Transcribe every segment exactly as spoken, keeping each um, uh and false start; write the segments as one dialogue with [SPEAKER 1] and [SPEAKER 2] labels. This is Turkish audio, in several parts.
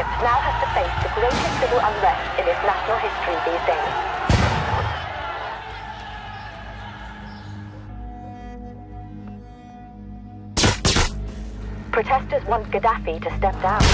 [SPEAKER 1] Egypt now has to face the greatest civil unrest in its national history these days. Protesters want Gaddafi to step down.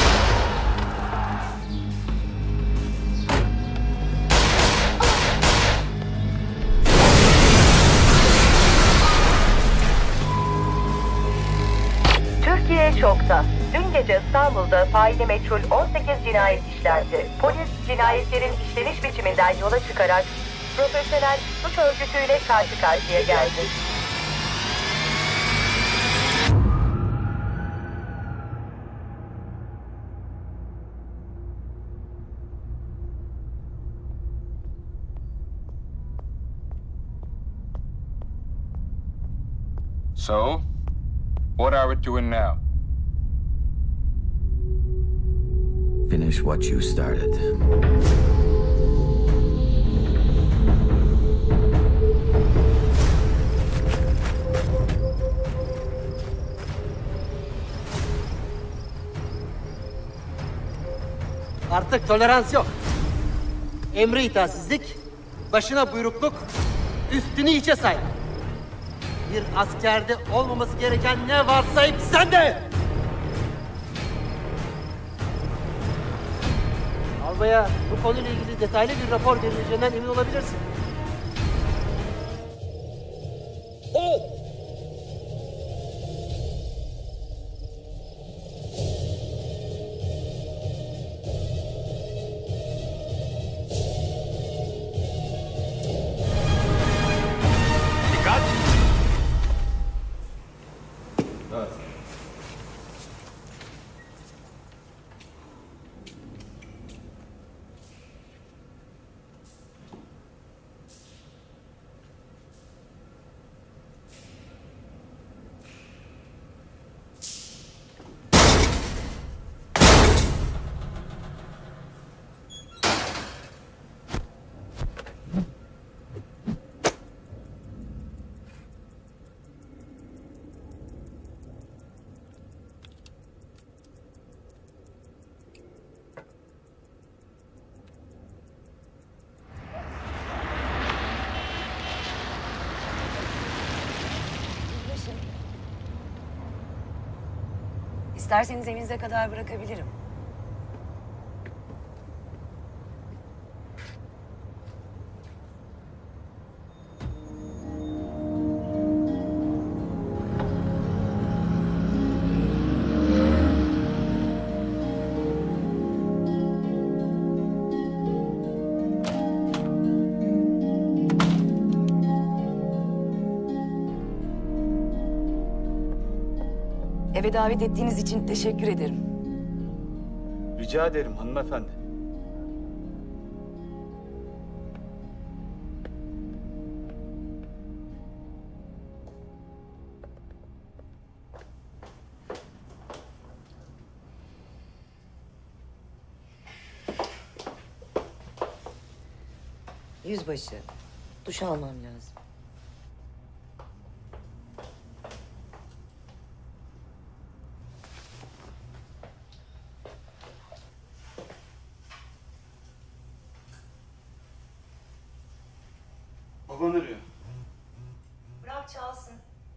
[SPEAKER 1] Türkiye şokta. Dün gece İstanbul'da faili meçhul on sekiz cinayet işlendi. Polis cinayetlerin işleniş biçiminden yola çıkarak profesyonel suç örgütüyle karşı karşıya geldi.
[SPEAKER 2] So, what are we doing now?
[SPEAKER 3] Finish what you started.
[SPEAKER 4] Artık tolerans yok. Emre itaatsizlik, başına buyrukluk, üstünü hiçe say. Bir askerde olmaması gereken ne varsa hep sende! Albaya bu konuyla ilgili detaylı bir rapor verileceğinden emin olabilirsin. Oh!
[SPEAKER 5] İsterseniz evinize kadar bırakabilirim. Eve davet ettiğiniz için teşekkür ederim.
[SPEAKER 6] Rica ederim hanımefendi.
[SPEAKER 5] Yüzbaşı, duş almam lazım.
[SPEAKER 6] Baban arıyor.
[SPEAKER 5] Bırak çalsın.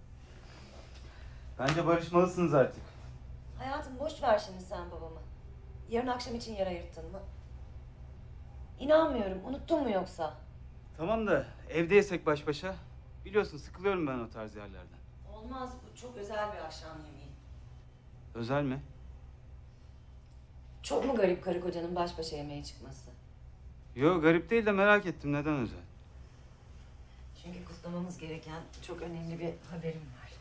[SPEAKER 6] Bence barışmalısınız artık.
[SPEAKER 5] Hayatım boş ver şimdi sen babamı. Yarın akşam için yer ayırttın mı? İnanmıyorum. Unuttun mu yoksa?
[SPEAKER 6] Tamam da evde yesek baş başa. Biliyorsun sıkılıyorum ben o tarz yerlerden.
[SPEAKER 5] Olmaz bu. Çok özel bir akşam yemeği.
[SPEAKER 6] Özel mi?
[SPEAKER 5] Çok mu garip karı kocanın baş başa yemeğe çıkması?
[SPEAKER 6] Yo garip değil de merak ettim neden özel?
[SPEAKER 5] Çünkü kutlamamız gereken çok önemli bir haberim var.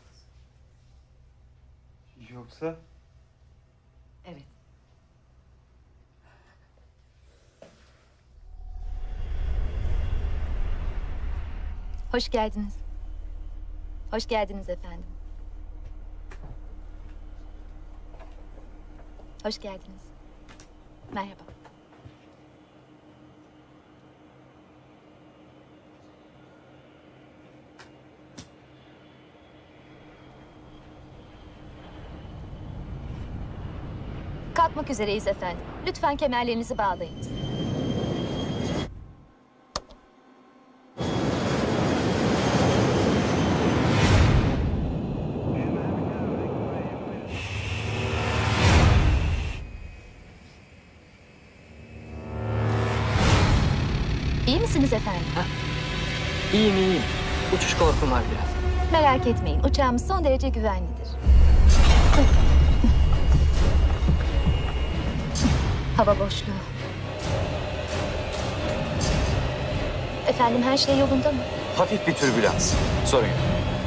[SPEAKER 6] Yoksa?
[SPEAKER 5] Evet.
[SPEAKER 7] Hoş geldiniz. Hoş geldiniz efendim. Hoş geldiniz. Merhaba. Kalkmak üzereyiz efendim. Lütfen kemerlerinizi bağlayınız. İyi misiniz efendim?
[SPEAKER 8] İyiyim iyiyim. Uçuş korkum var biraz.
[SPEAKER 7] Merak etmeyin, uçağımız son derece güvenlidir. Hava boşluğu. Efendim her şey yolunda mı?
[SPEAKER 9] Hafif bir türbülans. Sorun yok.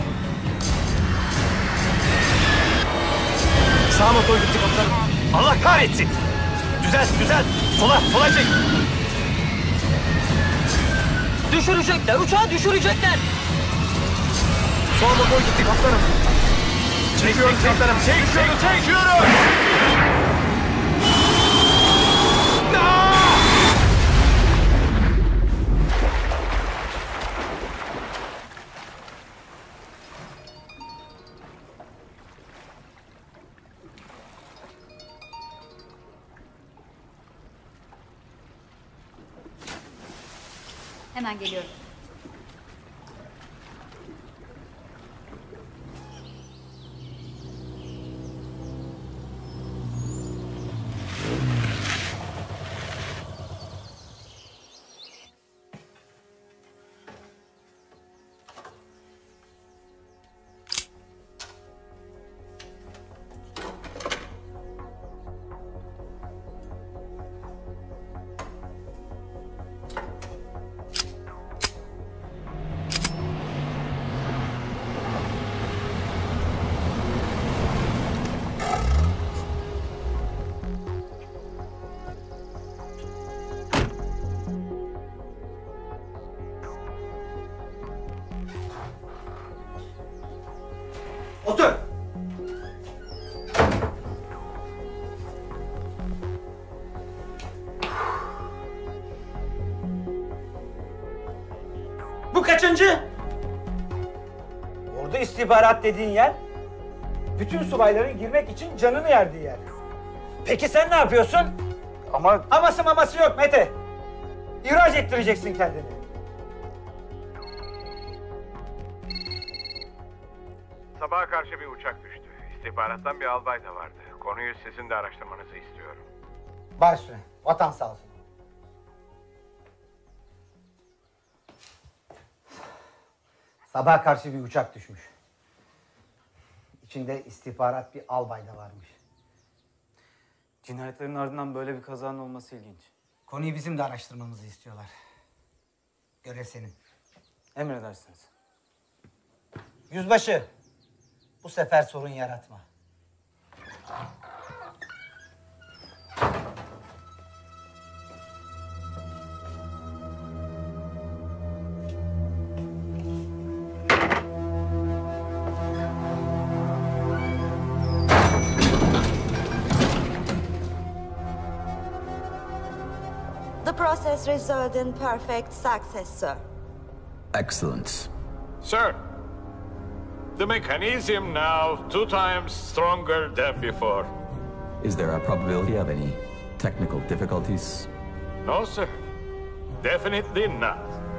[SPEAKER 9] Sağ motor gitti komutanım. Allah kahretsin! Düzelt, düzelt! Sola, sola çek!
[SPEAKER 8] Düşürecekler, uçağı düşürecekler.
[SPEAKER 9] Sol motor gitti komutanım. Çekiyorum komutanım. Çekiyorum, çekiyorum!
[SPEAKER 7] Hemen geliyorum.
[SPEAKER 4] Otur. Bu kaçıncı?
[SPEAKER 10] Orada istihbarat dediğin yer, bütün subayların girmek için canını yerdiği yer. Peki sen ne yapıyorsun?
[SPEAKER 9] Ama...
[SPEAKER 10] Aması maması yok Mete. İhraç ettireceksin kendini.
[SPEAKER 11] Sabaha karşı bir uçak düştü. İstihbarattan bir albay da vardı. Konuyu sizin de araştırmanızı istiyorum.
[SPEAKER 10] Baş üstüne. Vatan sağ olsun. Sabaha karşı bir uçak düşmüş. İçinde istihbarat bir albay da varmış.
[SPEAKER 6] Cinayetlerin ardından böyle bir kazanın olması ilginç.
[SPEAKER 10] Konuyu bizim de araştırmamızı istiyorlar. Görev senin.
[SPEAKER 6] Emredersiniz.
[SPEAKER 10] Yüzbaşı, bu sefer sorun yaratma.
[SPEAKER 12] The process resulted in perfect success, sir.
[SPEAKER 3] Excellent.
[SPEAKER 11] Sir, the mechanism now two times stronger than before.
[SPEAKER 3] Is there a probability of any technical difficulties?
[SPEAKER 11] No, sir. Definitely not.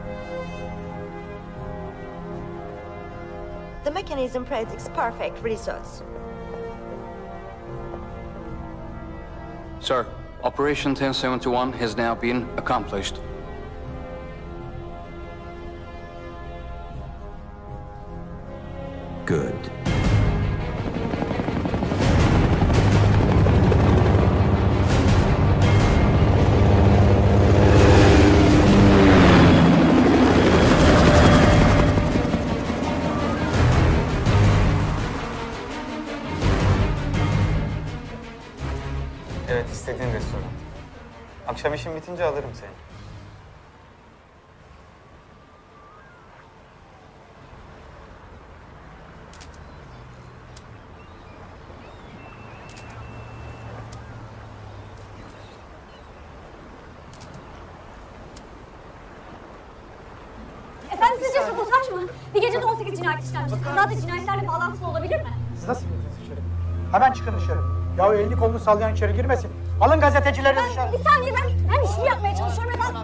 [SPEAKER 12] The mechanism predicts perfect results.
[SPEAKER 2] Sir, Operation ten seventy-one has now been accomplished.
[SPEAKER 3] Good.
[SPEAKER 6] Evet, istediğin restoran. Akşam işin bitince alırım seni.
[SPEAKER 13] Efendim sizce sabotaj mı? Bir gecede on sekiz cinayet işlenmiş. Kaza da cinayetlerle bağlantılı olabilir mi?
[SPEAKER 10] Siz nasıl gidiyorsunuz dışarı? Hemen çıkın dışarı. Ya elini kolunu sallayan içeri girmesin. Alın gazetecileri dışarı.
[SPEAKER 13] Bir saniye ben, ben işimi yapmaya çalışıyorum efendim.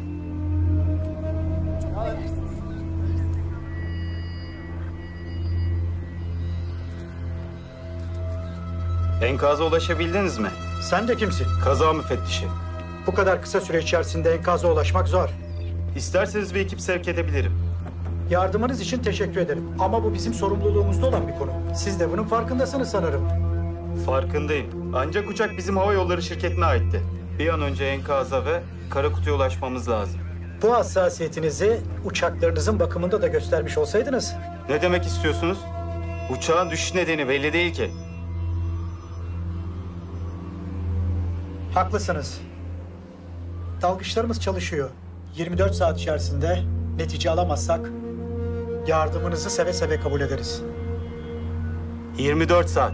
[SPEAKER 6] Enkaza ulaşabildiniz mi?
[SPEAKER 10] Sen de kimsin?
[SPEAKER 6] Kaza müfettişi.
[SPEAKER 10] Bu kadar kısa süre içerisinde enkaza ulaşmak zor.
[SPEAKER 6] İsterseniz bir ekip sevk edebilirim.
[SPEAKER 10] Yardımınız için teşekkür ederim. Ama bu bizim sorumluluğumuzda olan bir konu. Siz de bunun farkındasınız sanırım.
[SPEAKER 6] Farkındayım. Ancak uçak bizim hava yolları şirketine aitti. Bir an önce enkaza ve kara kutuya ulaşmamız lazım.
[SPEAKER 10] Bu hassasiyetinizi uçaklarınızın bakımında da göstermiş olsaydınız.
[SPEAKER 6] Ne demek istiyorsunuz? Uçağın düşüş nedeni belli değil ki.
[SPEAKER 10] Haklısınız. Dalgıçlarımız çalışıyor. yirmi dört saat içerisinde netice alamazsak yardımınızı seve seve kabul ederiz.
[SPEAKER 6] yirmi dört saat.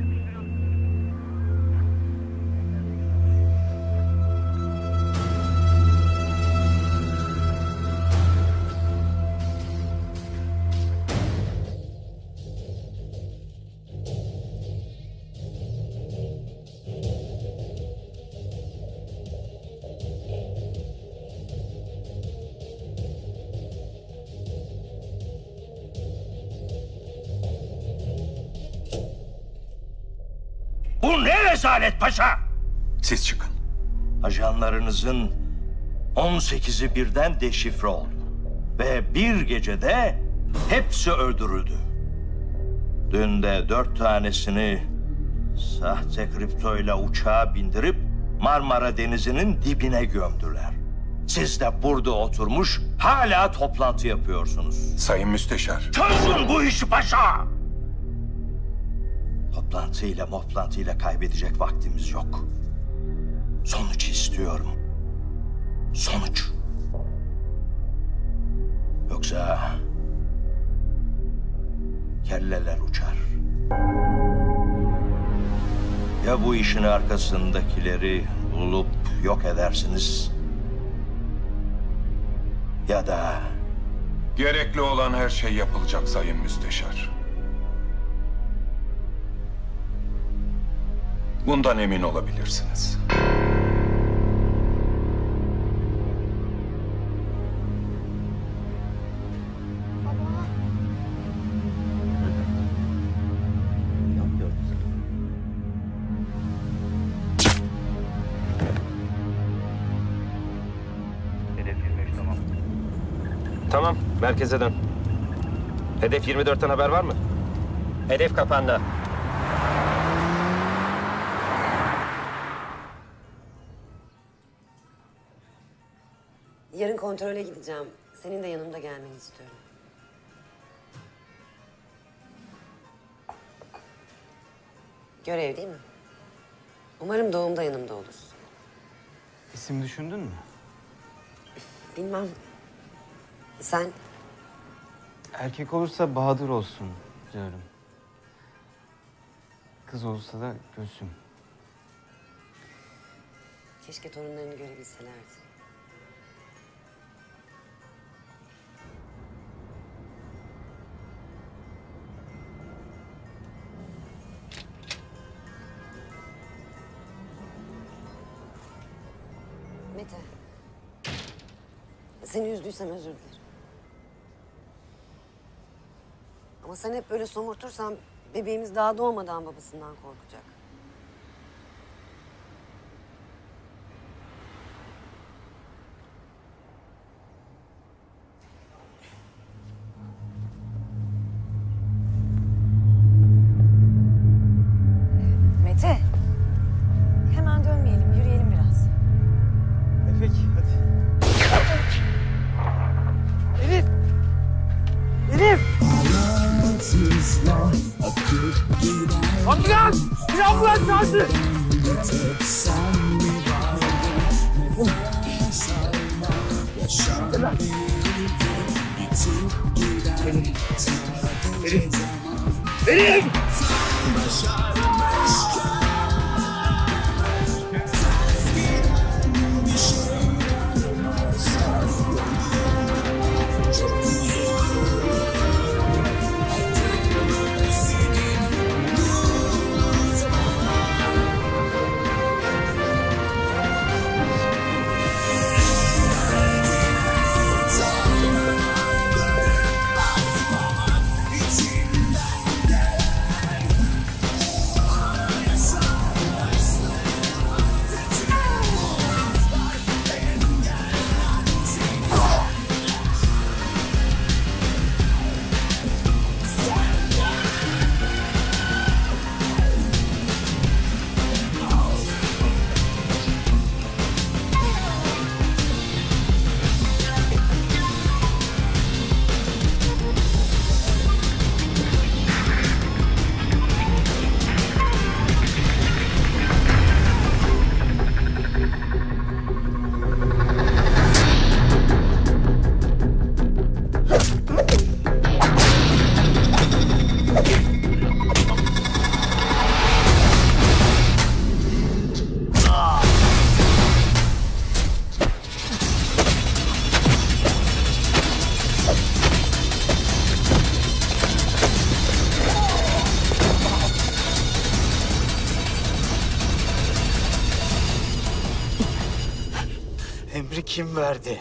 [SPEAKER 9] Bu ne rezalet paşa?
[SPEAKER 11] Siz çıkın.
[SPEAKER 9] Ajanlarınızın on sekizi birden deşifre oldu. Ve bir gecede hepsi öldürüldü. Dün de dört tanesini sahte kriptoyla uçağa bindirip Marmara Denizi'nin dibine gömdüler. Siz de burada oturmuş hala toplantı yapıyorsunuz.
[SPEAKER 11] Sayın Müsteşar.
[SPEAKER 9] Çözün bu işi paşa! Toplantıyla moplantıyla kaybedecek vaktimiz yok. Sonuç istiyorum. Sonuç. Yoksa kelleler uçar. Ya bu işin arkasındakileri bulup yok edersiniz ya da...
[SPEAKER 11] Gerekli olan her şey yapılacak Sayın Müsteşar. Bundan emin olabilirsiniz.
[SPEAKER 14] Tamam, merkeze dön. Hedef yirmi dörtten haber var mı? Hedef kapandı.
[SPEAKER 5] Yarın kontrole gideceğim. Senin de yanımda gelmeni istiyorum. Görev değil mi? Umarım doğumda yanımda olursun.
[SPEAKER 6] İsim düşündün mü?
[SPEAKER 5] Bilmem. Sen?
[SPEAKER 6] Erkek olursa Bahadır olsun diyorum. Kız olursa da Gülsüm.
[SPEAKER 5] Keşke torunlarını görebilselerdi. Mete. Seni üzdüysem özür dilerim. Ama sen hep böyle somurtursan bebeğimiz daha doğmadan babasından korkacak. Mete. Hemen dönmeyelim, yürüyelim biraz.
[SPEAKER 6] E peki, hadi.
[SPEAKER 10] Elif! Elif! Ambulans! Bir ambulans çağırsın! Elif! Elif! Elif!
[SPEAKER 6] izni kim verdi?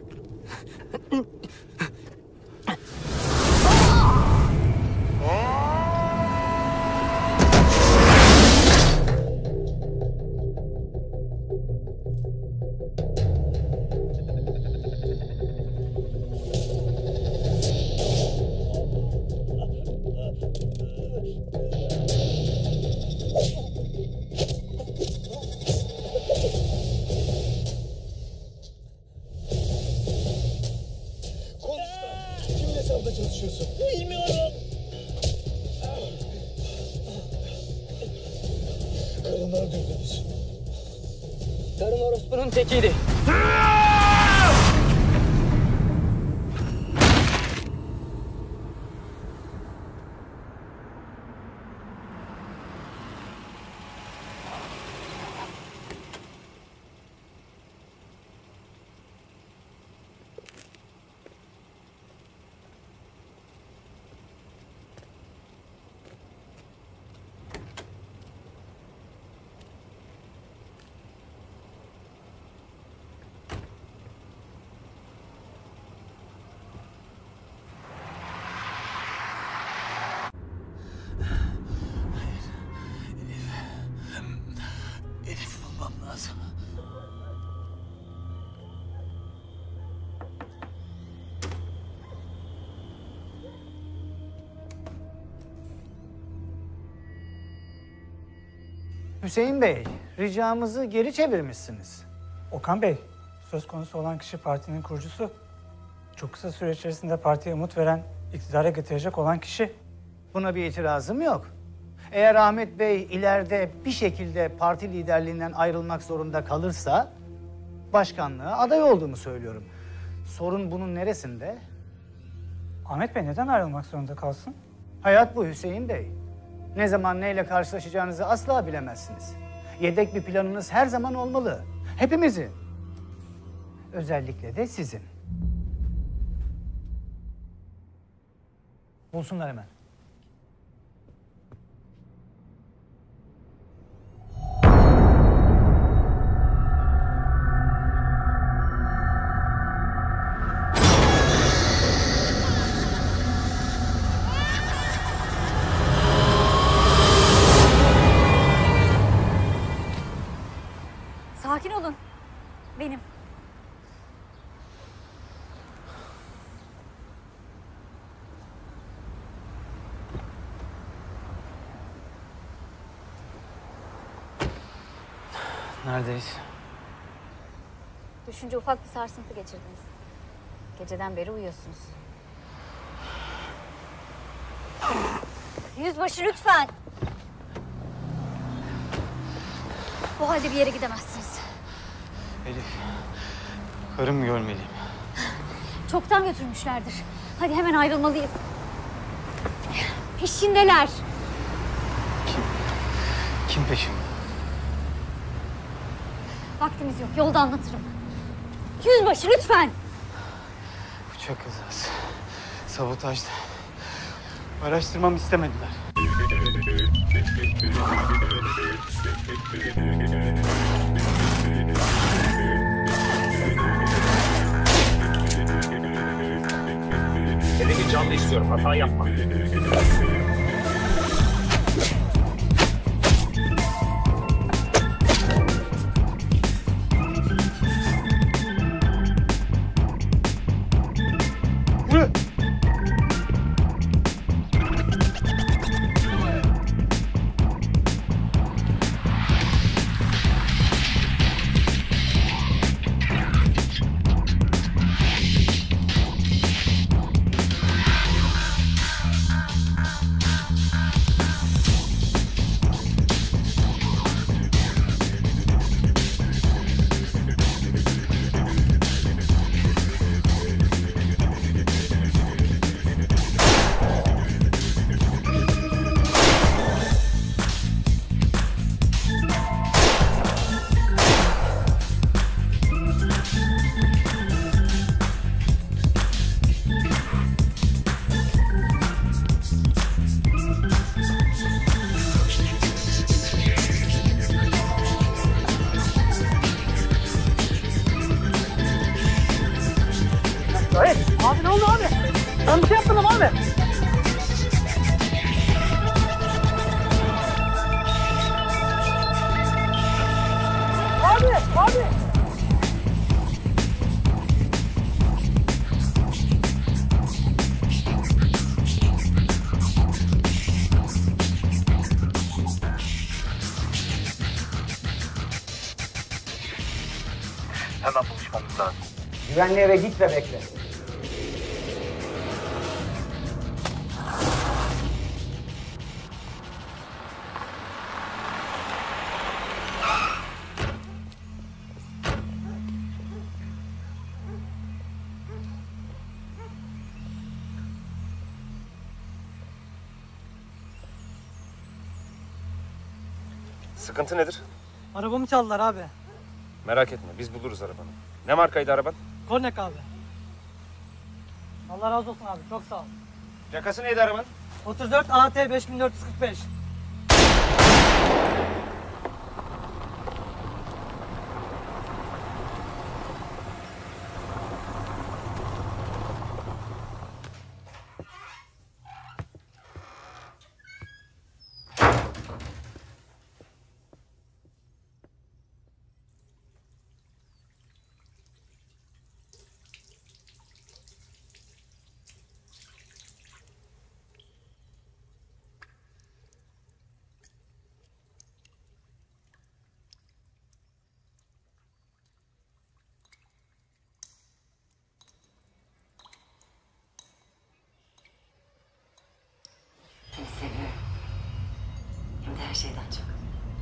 [SPEAKER 15] Çalışıyorsun. Bilmiyorum. Karını öldürdünüz.
[SPEAKER 8] Karın orospunun tekiydi.
[SPEAKER 15] Elif bulmam lazım.
[SPEAKER 16] Hüseyin Bey, ricamızı geri çevirmişsiniz.
[SPEAKER 17] Okan Bey, söz konusu olan kişi partinin kurucusu. Çok kısa süre içerisinde partiye umut veren, iktidara getirecek olan kişi.
[SPEAKER 16] Buna bir itirazım yok. Eğer Ahmet Bey ileride bir şekilde parti liderliğinden ayrılmak zorunda kalırsa başkanlığa aday olduğumu söylüyorum. Sorun bunun neresinde?
[SPEAKER 17] Ahmet Bey neden ayrılmak zorunda kalsın?
[SPEAKER 16] Hayat bu Hüseyin Bey. Ne zaman neyle karşılaşacağınızı asla bilemezsiniz. Yedek bir planınız her zaman olmalı. Hepimizin. Özellikle de sizin. Bulsunlar hemen.
[SPEAKER 13] Sakin olun. Benim.
[SPEAKER 16] Neredeyiz?
[SPEAKER 13] Düşünce ufak bir sarsıntı geçirdiniz. Geceden beri uyuyorsunuz. Yüzbaşı lütfen. Bu halde bir yere gidemezsiniz.
[SPEAKER 6] Elif, karımı görmeliyim.
[SPEAKER 13] Çoktan götürmüşlerdir. Hadi hemen ayrılmalıyız. Peşindeler.
[SPEAKER 6] Kim? Kim peşinde?
[SPEAKER 13] Vaktimiz yok. Yolda anlatırım. Yüzbaşı lütfen.
[SPEAKER 6] Uçak kazası. Sabotajdı. Araştırmamı istemediler.
[SPEAKER 14] Hedefi canlı istiyorum. Hata yapma.
[SPEAKER 17] Ne oldu abi? Ben bir şey yapmadım abi. Abi, abi.
[SPEAKER 9] Hemen buluşmamız lazım.
[SPEAKER 16] Güvenli eve git ve bekle.
[SPEAKER 14] Sıkıntı nedir?
[SPEAKER 17] Arabamı çaldılar abi.
[SPEAKER 14] Merak etme, biz buluruz arabanı. Ne markaydı araban?
[SPEAKER 17] Kornek abi. Allah razı olsun abi, çok sağ ol.
[SPEAKER 14] Plakası neydi arabanın?
[SPEAKER 17] otuz dört A T beş bin dört yüz kırk beş.
[SPEAKER 5] Seni seviyorum. Hem de her şeyden çok.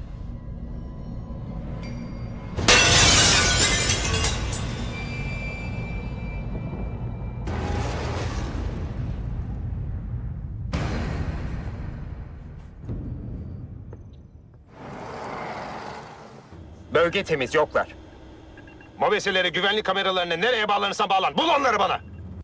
[SPEAKER 14] Bölge temiz, yoklar. Mobeseleri, güvenlik kameralarına nereye bağlanırsan bağlan. Bul onları bana.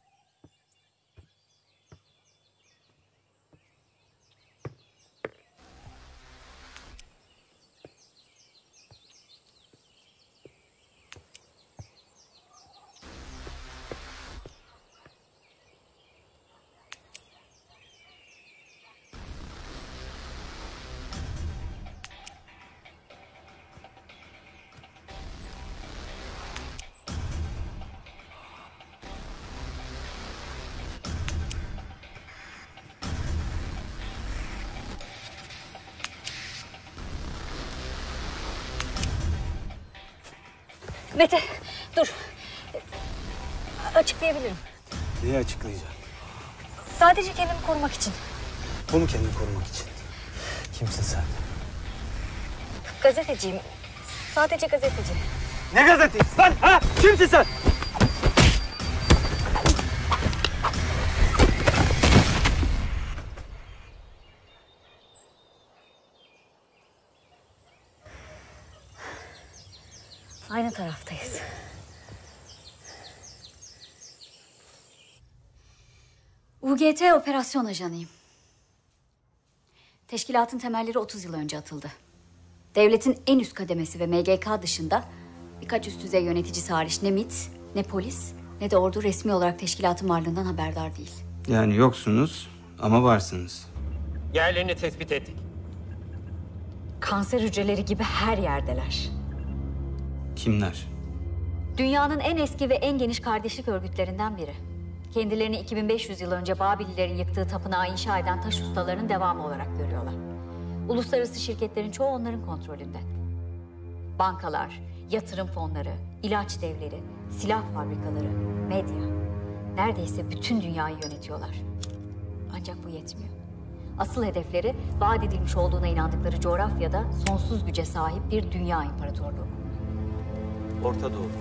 [SPEAKER 13] Mete, dur. Açıklayabilirim.
[SPEAKER 18] Neyi açıklayacak?
[SPEAKER 13] Sadece kendimi korumak için.
[SPEAKER 18] Bu mu kendini korumak için? Kimsin sen?
[SPEAKER 13] Gazeteciyim. Sadece gazeteci.
[SPEAKER 18] Ne gazetesi lan ha? Kimsin sen?
[SPEAKER 13] Aynı taraftayız. U G T operasyon ajanıyım. Teşkilatın temelleri otuz yıl önce atıldı. Devletin en üst kademesi ve M G K dışında birkaç üst düzey yöneticisi hariç ne MİT, ne polis, ne de ordu resmi olarak teşkilatın varlığından haberdar değil.
[SPEAKER 18] Yani yoksunuz ama varsınız.
[SPEAKER 14] Yerlerini tespit ettik.
[SPEAKER 13] Kanser hücreleri gibi her yerdeler.
[SPEAKER 18] Kimler?
[SPEAKER 13] Dünyanın en eski ve en geniş kardeşlik örgütlerinden biri. Kendilerini iki bin beş yüz yıl önce Babililerin yıktığı tapınağı inşa eden taş ustalarının devamı olarak görüyorlar. Uluslararası şirketlerin çoğu onların kontrolünde. Bankalar, yatırım fonları, ilaç devleri, silah fabrikaları, medya. Neredeyse bütün dünyayı yönetiyorlar. Ancak bu yetmiyor. Asıl hedefleri vaat edilmiş olduğuna inandıkları coğrafyada sonsuz güce sahip bir dünya imparatorluğu.
[SPEAKER 18] Orta Doğu.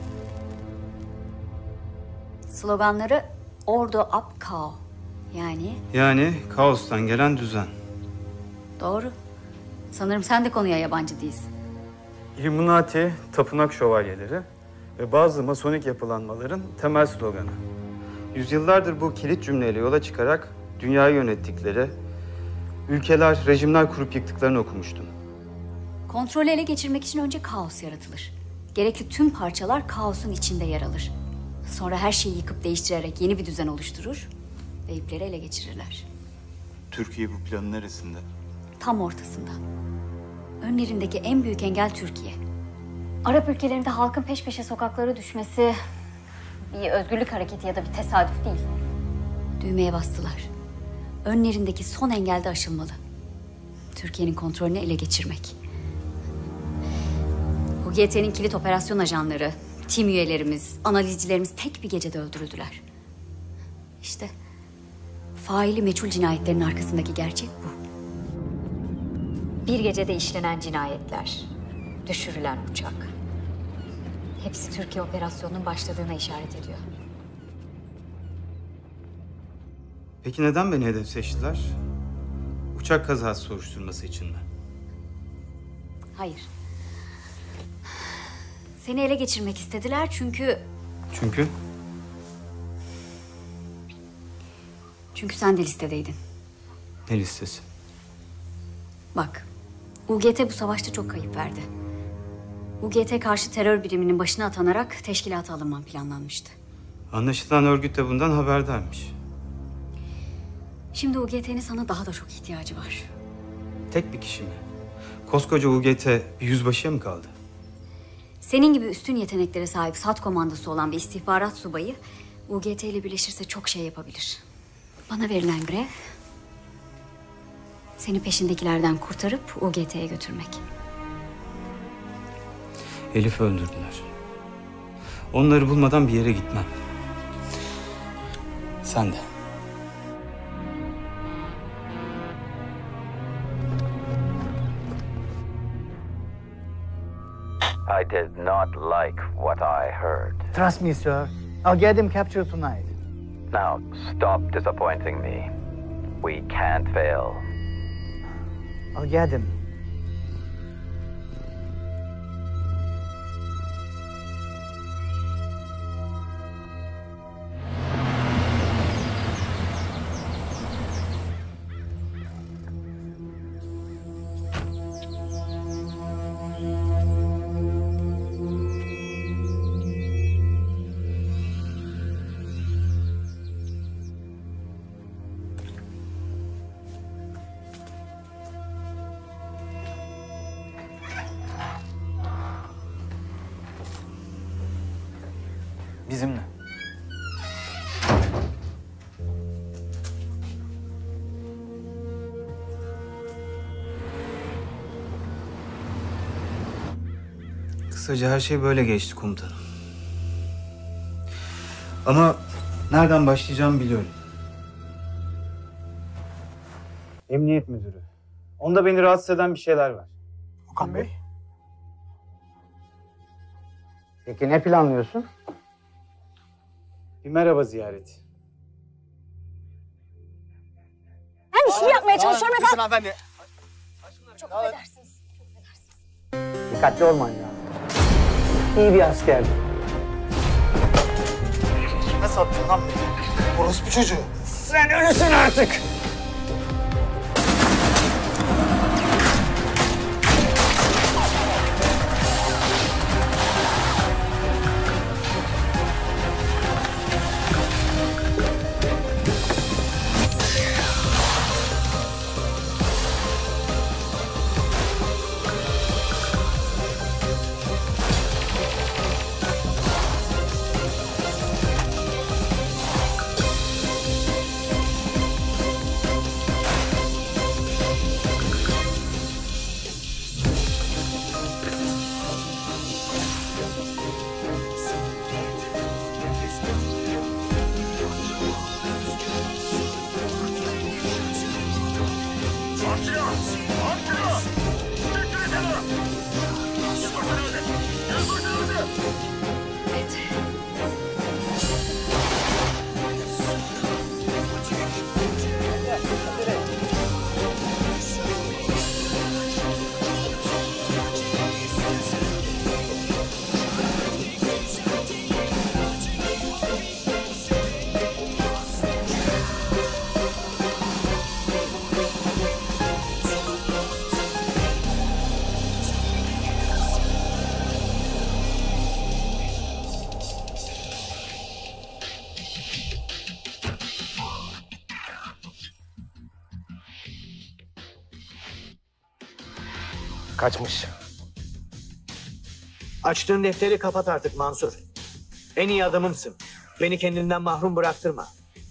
[SPEAKER 13] Sloganları Ordo Ab Kao. Yani
[SPEAKER 18] Yani kaostan gelen düzen.
[SPEAKER 13] doğru. Sanırım sen de konuya yabancı değilsin.
[SPEAKER 18] Illuminati, tapınak şövalyeleri ve bazı masonik yapılanmaların temel sloganı. Yüzyıllardır bu kilit cümleyle yola çıkarak dünyayı yönettikleri, ülkeler, rejimler kurup yıktıklarını okumuştum.
[SPEAKER 13] Kontrolü ele geçirmek için önce kaos yaratılır. Gerekli tüm parçalar kaosun içinde yer alır. Sonra her şeyi yıkıp değiştirerek yeni bir düzen oluşturur ve ipleri ele geçirirler.
[SPEAKER 6] Türkiye bu planın neresinde?
[SPEAKER 13] Tam ortasında. Önlerindeki en büyük engel Türkiye. Arap ülkelerinde halkın peş peşe sokaklara düşmesi bir özgürlük hareketi ya da bir tesadüf değil. Düğmeye bastılar. Önlerindeki son engel de aşılmalı. Türkiye'nin kontrolünü ele geçirmek. U G T'nin kilit operasyon ajanları, tim üyelerimiz, analizcilerimiz tek bir gecede öldürüldüler. İşte faili meçhul cinayetlerin arkasındaki gerçek bu. Bir gecede işlenen cinayetler, düşürülen uçak. Hepsi Türkiye operasyonunun başladığına işaret ediyor.
[SPEAKER 18] Peki neden beni hedef seçtiler? Uçak kazası soruşturması için mi?
[SPEAKER 13] Hayır. Seni ele geçirmek istediler çünkü...
[SPEAKER 18] Çünkü?
[SPEAKER 13] Çünkü sen de listedeydin.
[SPEAKER 18] Ne listesi?
[SPEAKER 13] Bak, U G T bu savaşta çok kayıp verdi. U G T karşı terör biriminin başına atanarak teşkilata alınman planlanmıştı.
[SPEAKER 18] Anlaşılan örgüt de bundan haberdarmış.
[SPEAKER 13] Şimdi U G T'nin sana daha da çok ihtiyacı var.
[SPEAKER 18] Tek bir kişi mi? Koskoca U G T bir yüzbaşıya mı kaldı?
[SPEAKER 13] Senin gibi üstün yeteneklere sahip SAT komandosu olan bir istihbarat subayı U G T ile birleşirse çok şey yapabilir. Bana verilen görev seni peşindekilerden kurtarıp U G T'ye götürmek.
[SPEAKER 18] Elif'i öldürdüler. Onları bulmadan bir yere gitmem. Sen de.
[SPEAKER 19] I did not like what I heard.
[SPEAKER 16] Trust me, sir. I'll get him captured tonight.
[SPEAKER 19] Now, stop disappointing me. We can't fail.
[SPEAKER 16] I'll get him.
[SPEAKER 18] Bizimle. Kısaca her şey böyle geçti komutanım. Ama nereden başlayacağımı biliyorum. Emniyet müdürü. Onda beni rahatsız eden bir şeyler var.
[SPEAKER 10] Okan Bey.
[SPEAKER 16] Peki ne planlıyorsun?
[SPEAKER 18] Bir merhaba ziyareti.
[SPEAKER 5] Ben bir şey yapmaya çalışıyorum efendim.
[SPEAKER 10] hanımefendi.
[SPEAKER 5] Çok affedersiniz.
[SPEAKER 16] Dikkatli olman lazım. İyi bir askerdi.
[SPEAKER 10] Ne sattın lan? Orospu çocuğu.
[SPEAKER 16] Sen ölüsün artık.
[SPEAKER 9] Kaçmış.
[SPEAKER 20] Açtığın defteri kapat artık Mansur. En iyi adamımsın. Beni kendinden mahrum bıraktırma.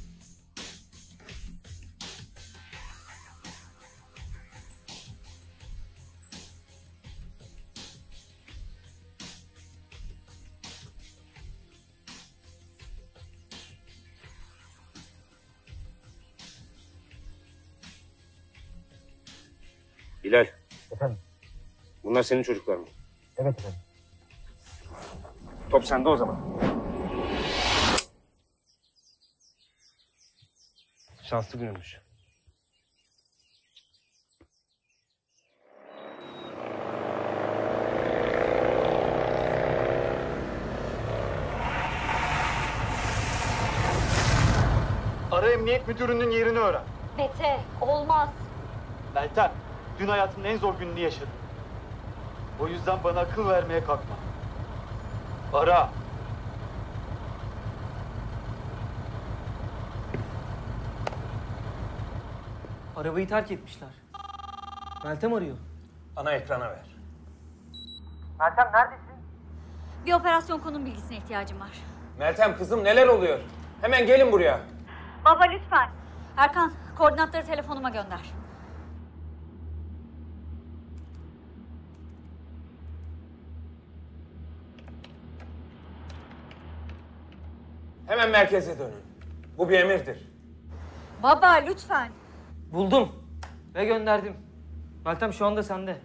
[SPEAKER 14] Hilal,
[SPEAKER 9] Efendim?
[SPEAKER 14] bunlar senin çocuklar mı?
[SPEAKER 9] Evet efendim.
[SPEAKER 14] Top sende o zaman.
[SPEAKER 9] Şanslı günümüş.
[SPEAKER 6] Ara emniyet müdürünün yerini öğren.
[SPEAKER 13] Mete, olmaz.
[SPEAKER 6] Meltem, dün hayatımın en zor gününü yaşadım. O yüzden bana akıl vermeye kalkma. Ara.
[SPEAKER 8] Arabayı terk etmişler. Meltem arıyor.
[SPEAKER 9] Ana ekrana ver.
[SPEAKER 8] Meltem neredesin?
[SPEAKER 13] Bir operasyon konum bilgisine ihtiyacım var.
[SPEAKER 9] Meltem kızım neler oluyor? Hemen gelin buraya.
[SPEAKER 13] Baba lütfen. Erkan, koordinatları telefonuma gönder.
[SPEAKER 9] Hemen merkeze dönün. Bu bir emirdir.
[SPEAKER 13] Baba lütfen.
[SPEAKER 8] Buldum ve gönderdim. Meltem şu anda sende.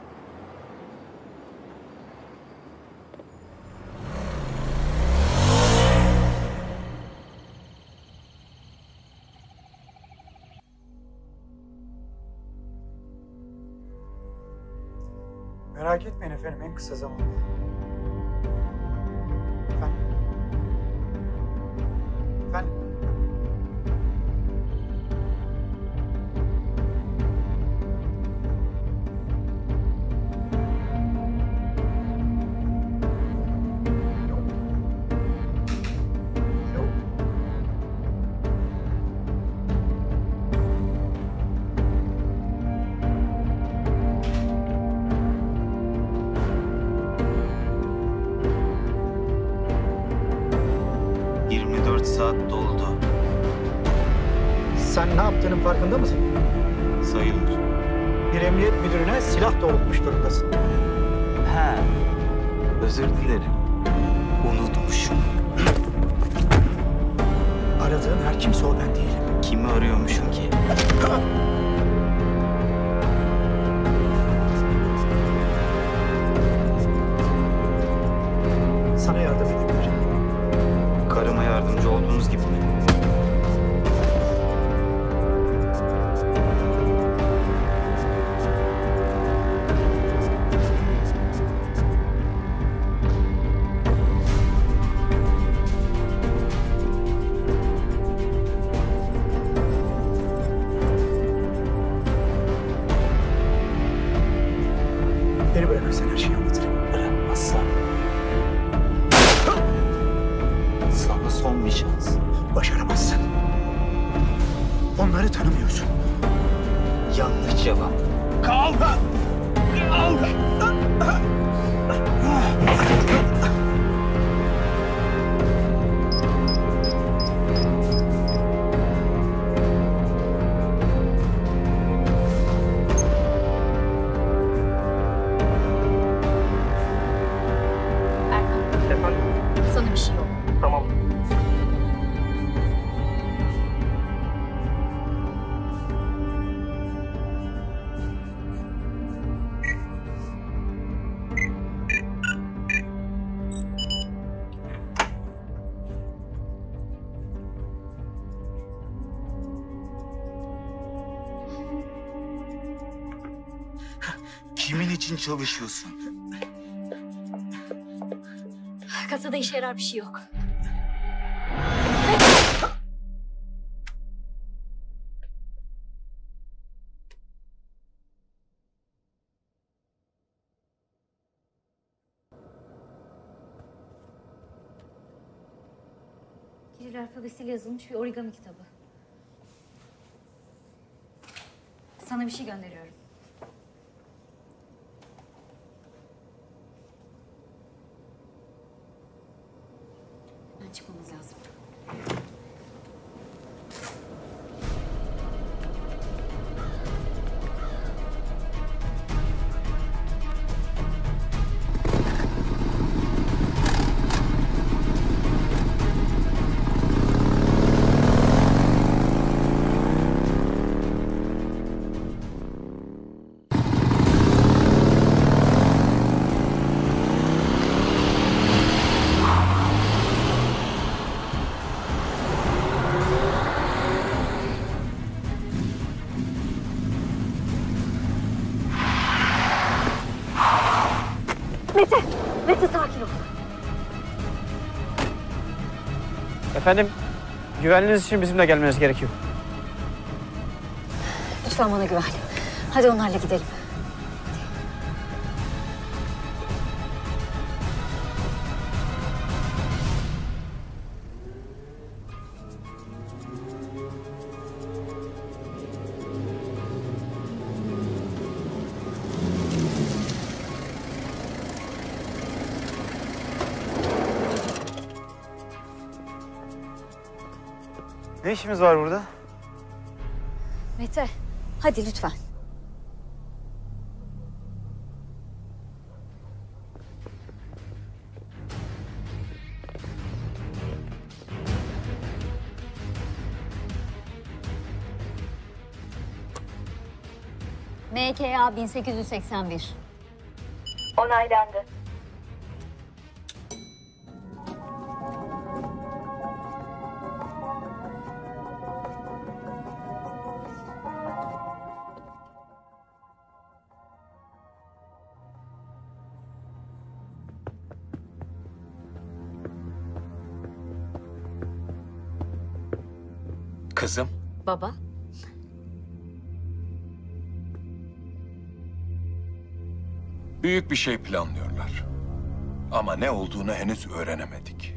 [SPEAKER 10] Merak etmeyin efendim, en kısa zamanda. Efendim? Efendim?
[SPEAKER 6] yirmi dört saat doldu.
[SPEAKER 10] Sen ne yaptığının farkında mısın?
[SPEAKER 6] Sayılır.
[SPEAKER 10] Bir emniyet müdürüne silah doğrultmuş durumdasın.
[SPEAKER 6] He. Özür dilerim. Unutmuşum.
[SPEAKER 10] Aradığın her kimse o, ben değilim.
[SPEAKER 6] Kimi arıyormuşum ki?
[SPEAKER 10] Sana yardım edeyim.
[SPEAKER 6] Karıma yardımcı olduğunuz gibi mi?
[SPEAKER 10] Beni bırakırsan her şeyi anlatırım.
[SPEAKER 6] Bırakmazsan sana son bir şans.
[SPEAKER 10] Başaramazsın. Onları tanımıyorsun.
[SPEAKER 6] Yanlış cevap.
[SPEAKER 10] Kavga! Kavga!
[SPEAKER 13] Erkan.
[SPEAKER 9] Efendim?
[SPEAKER 13] Sana bir şey yok.
[SPEAKER 9] Tamam.
[SPEAKER 6] Kimin için çalışıyorsun?
[SPEAKER 13] Kasada işe yarar bir şey yok. Kiril alfabesiyle yazılmış bir origami kitabı. Sana bir şey gönderiyorum. çıkmamız lazım.
[SPEAKER 5] Mete! Mete sakin ol.
[SPEAKER 8] Efendim, güvenliğiniz için bizimle gelmeniz gerekiyor.
[SPEAKER 13] Lütfen bana güven. Hadi onlarla gidelim.
[SPEAKER 18] Ne işimiz var burada?
[SPEAKER 13] Mete, hadi lütfen. M K A bin sekiz yüz seksen bir.
[SPEAKER 1] Onaylandı.
[SPEAKER 14] Kızım.
[SPEAKER 13] Baba.
[SPEAKER 14] Büyük bir şey planlıyorlar. Ama ne olduğunu henüz öğrenemedik.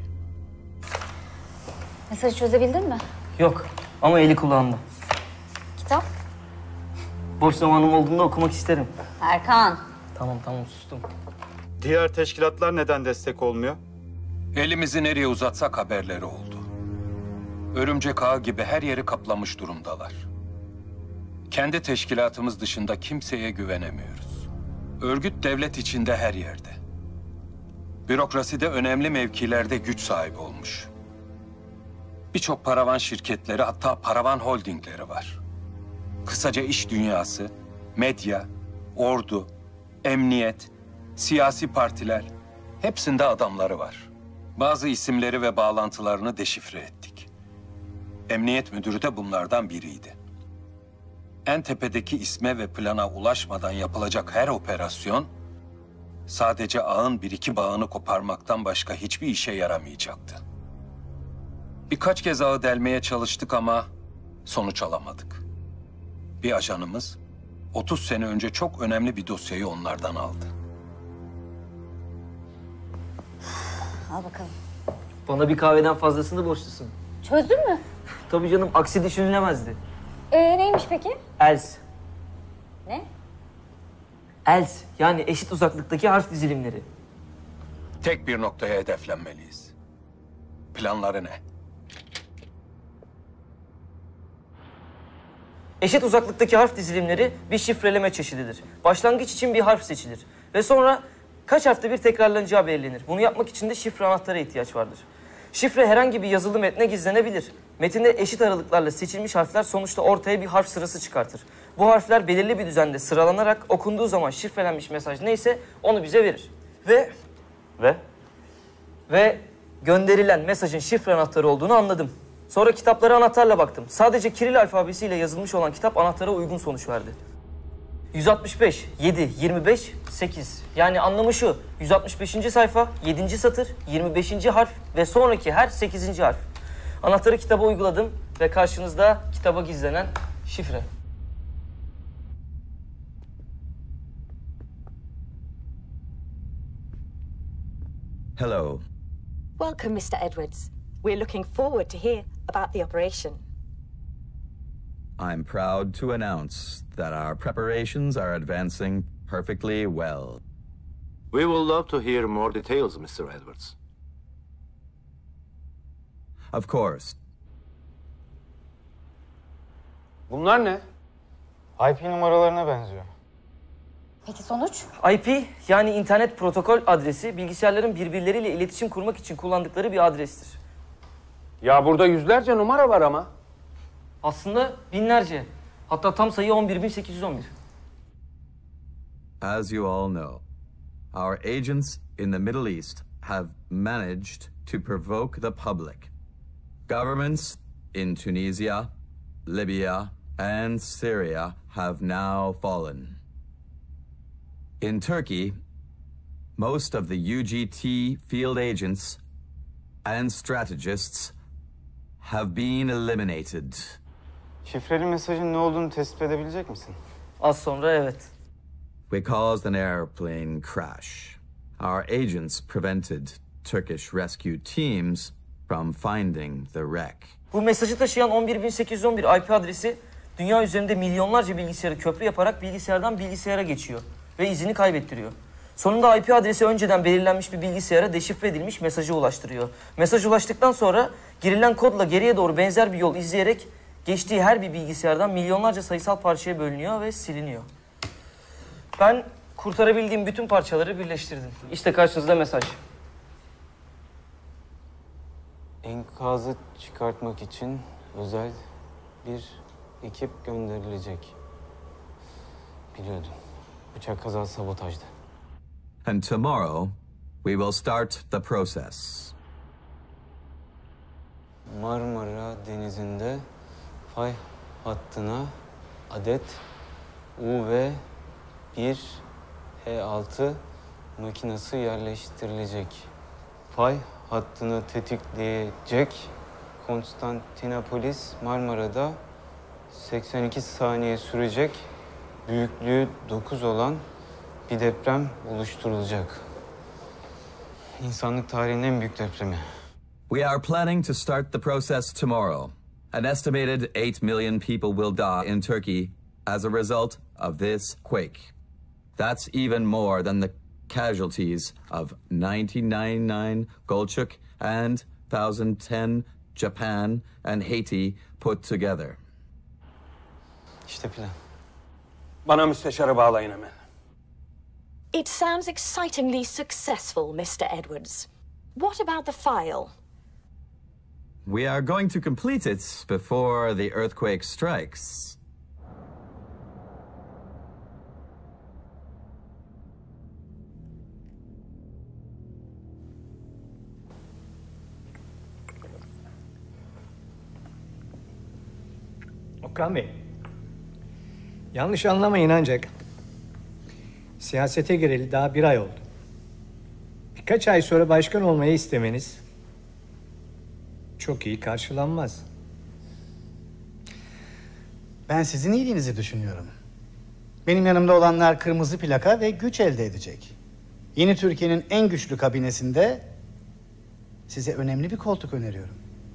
[SPEAKER 13] Mesajı çözebildin mi?
[SPEAKER 8] Yok ama eli kulağında.
[SPEAKER 13] Kitap?
[SPEAKER 8] Boş zamanım olduğunda okumak isterim.
[SPEAKER 13] Erkan.
[SPEAKER 8] Tamam tamam sustum.
[SPEAKER 18] Diğer teşkilatlar neden destek olmuyor?
[SPEAKER 14] Elimizi nereye uzatsak haberleri oldu. Örümcek ağı gibi her yeri kaplamış durumdalar. Kendi teşkilatımız dışında kimseye güvenemiyoruz. Örgüt devlet içinde her yerde. Bürokraside önemli mevkilerde güç sahibi olmuş. Birçok paravan şirketleri, hatta paravan holdingleri var. Kısaca iş dünyası, medya, ordu, emniyet, siyasi partiler, hepsinde adamları var. Bazı isimleri ve bağlantılarını deşifre ettik. Emniyet müdürü de bunlardan biriydi. En tepedeki isme ve plana ulaşmadan yapılacak her operasyon, sadece ağın bir iki bağını koparmaktan başka hiçbir işe yaramayacaktı. Birkaç kez ağı delmeye çalıştık ama sonuç alamadık. Bir ajanımız otuz sene önce çok önemli bir dosyayı onlardan aldı.
[SPEAKER 13] Al bakalım.
[SPEAKER 8] Bana bir kahveden fazlasını borçlusun.
[SPEAKER 13] Çözdün mü?
[SPEAKER 8] Tabii canım, aksi düşünülemezdi.
[SPEAKER 13] Ee, neymiş peki?
[SPEAKER 8] Els.
[SPEAKER 13] Ne?
[SPEAKER 8] Els, yani eşit uzaklıktaki harf dizilimleri.
[SPEAKER 14] Tek bir noktaya hedeflenmeliyiz. Planları ne?
[SPEAKER 8] Eşit uzaklıktaki harf dizilimleri bir şifreleme çeşididir. Başlangıç için bir harf seçilir. Ve sonra kaç harfte bir tekrarlanacağı belirlenir. Bunu yapmak için de şifre anahtara ihtiyaç vardır. Şifre herhangi bir yazılı metne gizlenebilir. Metinde eşit aralıklarla seçilmiş harfler sonuçta ortaya bir harf sırası çıkartır. Bu harfler belirli bir düzende sıralanarak okunduğu zaman şifrelenmiş mesaj neyse onu bize verir. Ve... Ve? Ve gönderilen mesajın şifre anahtarı olduğunu anladım. Sonra kitaplara anahtarla baktım. Sadece Kiril alfabesiyle yazılmış olan kitap anahtara uygun sonuç verdi. yüz altmış beş, yedi, yirmi beş, sekiz. Yani anlamı şu, yüz altmış beşinci sayfa, yedinci satır, yirmi beşinci harf ve sonraki her sekizinci harf. Anahtarı kitaba uyguladım ve karşınızda kitaba gizlenen şifre.
[SPEAKER 3] Hello.
[SPEAKER 21] Welcome, Mister Edwards. We're looking forward to hear about the operation.
[SPEAKER 3] I'm proud to announce that our preparations are advancing perfectly well.
[SPEAKER 22] We would love to hear more details, Mister Edwards.
[SPEAKER 3] Of course.
[SPEAKER 18] Bunlar ne? I P numaralarına benziyor.
[SPEAKER 13] Peki sonuç?
[SPEAKER 8] I P yani internet protokol adresi bilgisayarların birbirleriyle iletişim kurmak için kullandıkları bir adrestir.
[SPEAKER 14] Ya burada yüzlerce numara var ama.
[SPEAKER 8] Aslında binlerce. Hatta tam sayı on bir bin sekiz yüz on bir.
[SPEAKER 3] As you all know, our agents in the Middle East have managed to provoke the public. Governments in Tunisia, Libya, and Syria have now fallen. In Turkey, most of the U G T field agents and strategists have been eliminated.
[SPEAKER 18] Şifreli mesajın ne olduğunu tespit edebilecek misin?
[SPEAKER 8] Az sonra evet.
[SPEAKER 3] We caused an airplane crash. Our agents prevented Turkish rescue teams from finding the wreck.
[SPEAKER 8] Bu mesajı taşıyan on bir bin sekiz yüz on bir I P adresi dünya üzerinde milyonlarca bilgisayarı köprü yaparak bilgisayardan bilgisayara geçiyor ve izini kaybettiriyor. Sonunda I P adresi önceden belirlenmiş bir bilgisayara deşifre edilmiş mesajı ulaştırıyor. Mesaj ulaştıktan sonra girilen kodla geriye doğru benzer bir yol izleyerek geçtiği her bir bilgisayardan milyonlarca sayısal parçaya bölünüyor ve siliniyor. Ben kurtarabildiğim bütün parçaları birleştirdim. İşte karşınızda mesaj.
[SPEAKER 18] Enkazı çıkartmak için özel bir ekip gönderilecek. Biliyordum. Uçak kazası sabotajdı.
[SPEAKER 3] And tomorrow, we will start the process.
[SPEAKER 18] Marmara Denizi'nde fay hattına adet U V bir H altı makinesi yerleştirilecek. Fay hattını tetikleyecek Konstantinopolis Marmara'da seksen iki saniye sürecek büyüklüğü dokuz olan bir deprem oluşturulacak. İnsanlık tarihinin en büyük depremi.
[SPEAKER 3] We are planning to start the process tomorrow. An estimated eight million people will die in Turkey as a result of this quake. That's even more than the casualties of nineteen ninety-nine Golchuk and one thousand ten Japan and Haiti put together.
[SPEAKER 18] İşte plan.
[SPEAKER 14] Bana müsteşarı bağlayın hemen.
[SPEAKER 21] It sounds excitingly successful, Mister Edwards. What about the file?
[SPEAKER 3] We are going to complete it before the earthquake strikes.
[SPEAKER 16] Okan Bey, yanlış anlamayın ancak siyasete gireli daha bir ay oldu. Birkaç ay sonra başkan olmayı istemeniz çok iyi karşılanmaz. Ben sizin iyiliğinizi düşünüyorum. Benim yanımda olanlar kırmızı plaka ve güç elde edecek. Yeni Türkiye'nin en güçlü kabinesinde size önemli bir koltuk öneriyorum.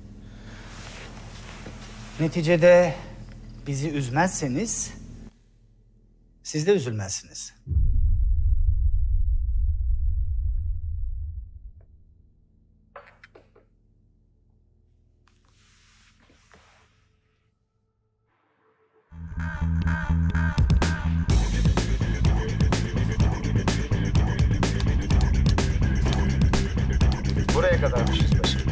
[SPEAKER 16] Neticede bizi üzmezseniz siz de üzülmezsiniz.
[SPEAKER 20] Buraya kadarmış yüzbaşı.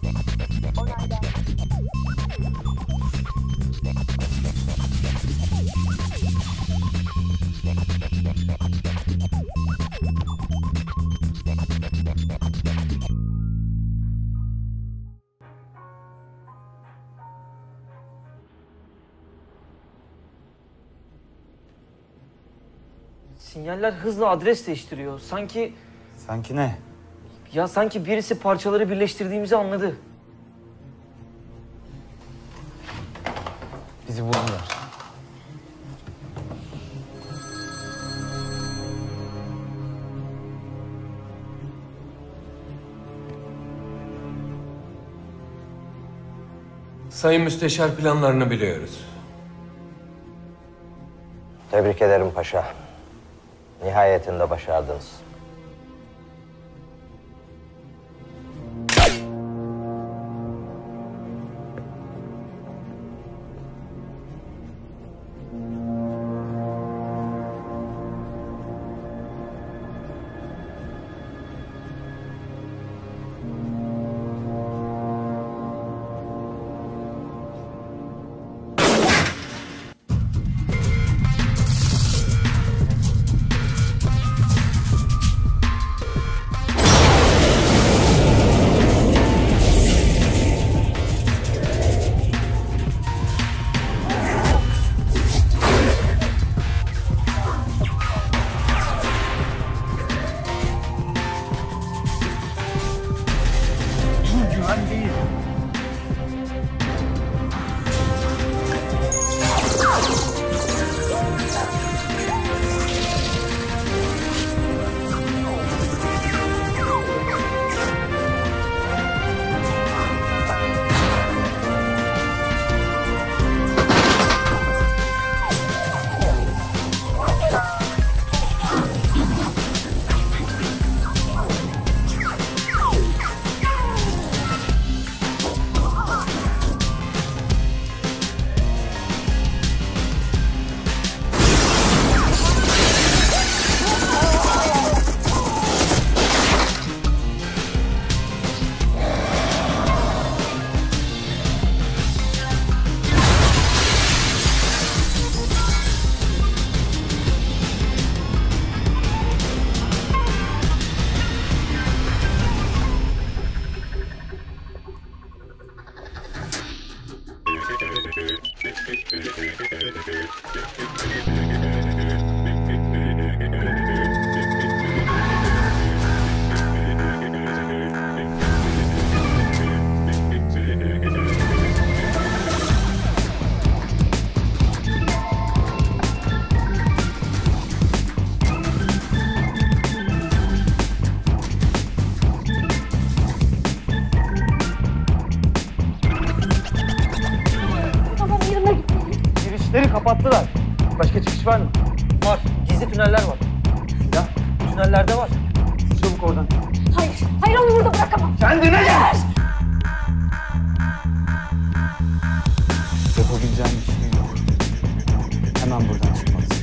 [SPEAKER 8] Sinyaller hızla adres değiştiriyor. Sanki...
[SPEAKER 18] Sanki ne?
[SPEAKER 8] Ya sanki birisi parçaları birleştirdiğimizi anladı.
[SPEAKER 18] Bizi buldular.
[SPEAKER 7] Sayın Müsteşar, planlarını biliyoruz.
[SPEAKER 22] Tebrik ederim paşa. Nihayetinde başardınız.
[SPEAKER 8] Kapattılar. Başka çıkış var mı? Var. Gizli tüneller var. Ya tünellerde var. Çabuk oradan.
[SPEAKER 21] Hayır, hayır onu burada bırakamam.
[SPEAKER 8] Kendine gel!
[SPEAKER 18] Yapabileceğim bir şey yok. Hemen buradan çıkmalısınız.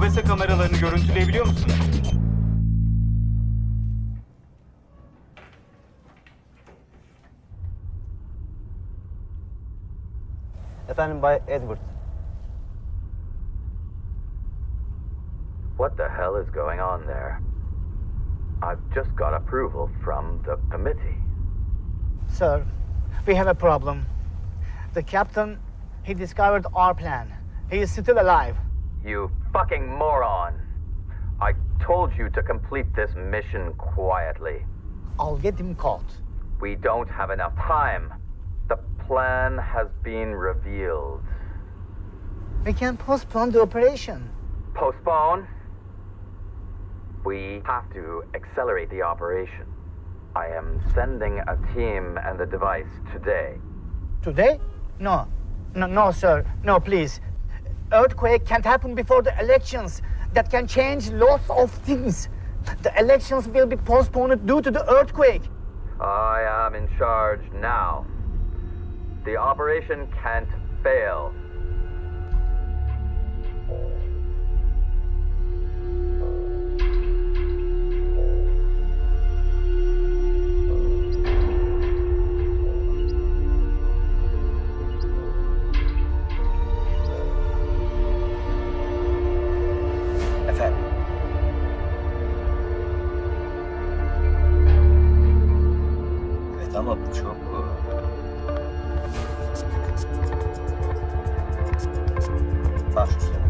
[SPEAKER 6] mobese kameralarını görüntüleyebiliyor musunuz?
[SPEAKER 4] Efendim Bay Edward.
[SPEAKER 19] What the hell is going on there? I've just got approval from the committee.
[SPEAKER 16] Sir, we have a problem. The captain, he discovered our plan. He is still alive.
[SPEAKER 19] You fucking moron! I told you to complete this mission quietly.
[SPEAKER 16] I'll get him caught.
[SPEAKER 19] We don't have enough time. The plan has been revealed.
[SPEAKER 16] We can postpone the operation.
[SPEAKER 19] Postpone? We have to accelerate the operation. I am sending a team and the device today.
[SPEAKER 16] Today? No. No, no, sir. No, please. Earthquake can't happen before the elections. That can change lots of things. The elections will be postponed due to the earthquake.
[SPEAKER 19] I am in charge now. The operation can't fail.
[SPEAKER 4] Efendim. Evet ama bu çok... Baş üstüne.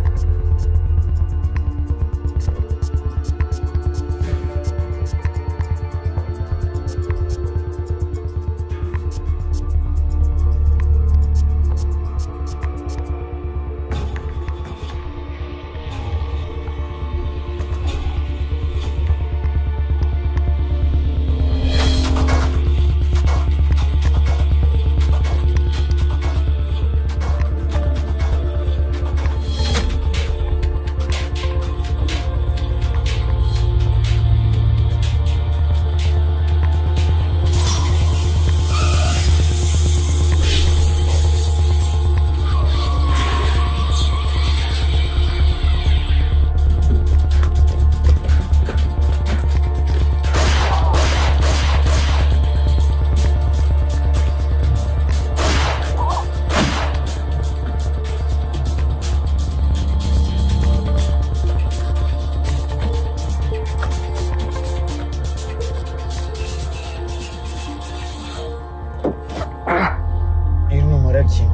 [SPEAKER 20] Bir numara kim?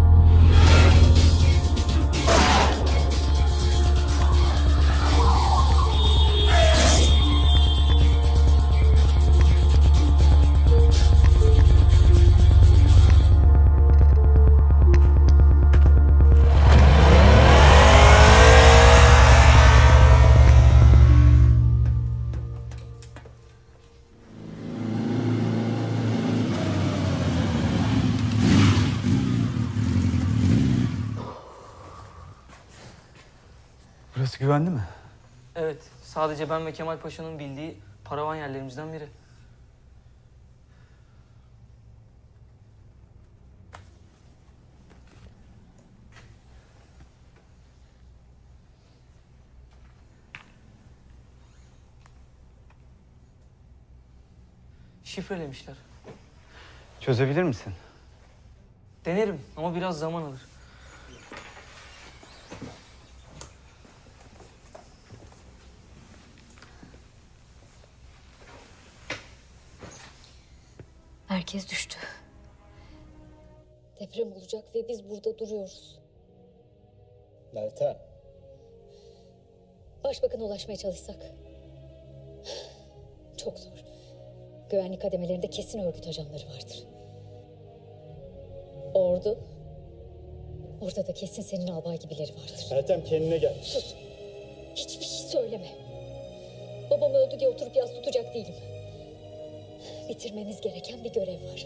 [SPEAKER 18] Burası güvenli mi?
[SPEAKER 8] Evet, sadece ben ve Kemal Paşa'nın bildiği paravan yerlerimizden biri. Şifrelemişler.
[SPEAKER 18] Çözebilir misin?
[SPEAKER 8] Denerim ama biraz zaman alır.
[SPEAKER 13] Herkes düştü. Deprem olacak ve biz burada duruyoruz.
[SPEAKER 20] Meltem.
[SPEAKER 13] Başbakan'a ulaşmaya çalışsak. Çok zor. Güvenlik kademelerinde kesin örgüt ajanları vardır. Ordu. Orada da kesin senin albay gibileri vardır.
[SPEAKER 20] Meltem kendine gel.
[SPEAKER 13] Sus. Hiçbir şey söyleme. Babam öldü diye oturup yas tutacak değilim. Bitirmemiz gereken bir görev var.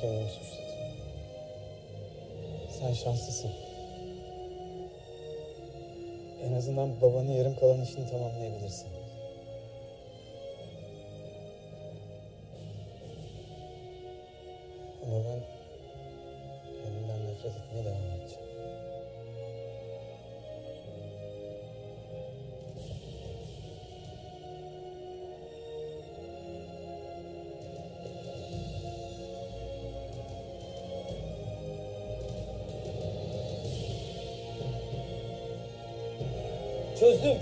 [SPEAKER 17] kendimi suçladım. Sen şanslısın. En azından babanın yarım kalan işini tamamlayabilirsin. Ama ben kendimden nefret etmeye devam edeceğim.
[SPEAKER 8] Çözdüm.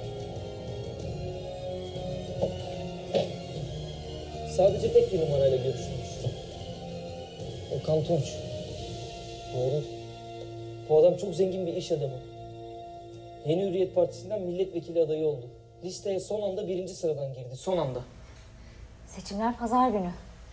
[SPEAKER 8] Sadece tek bir numarayla görüşmüş. Okan Tunç. Bu herif. Bu adam çok zengin bir iş adamı. Yeni Hürriyet Partisi'nden milletvekili adayı oldu. Listeye son anda birinci sıradan girdi. Son anda.
[SPEAKER 13] Seçimler pazar günü.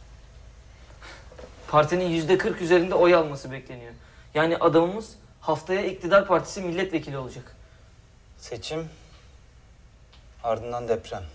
[SPEAKER 8] Partinin yüzde kırk üzerinde oy alması bekleniyor. Yani adamımız haftaya iktidar partisi milletvekili olacak.
[SPEAKER 18] Seçim, ardından deprem.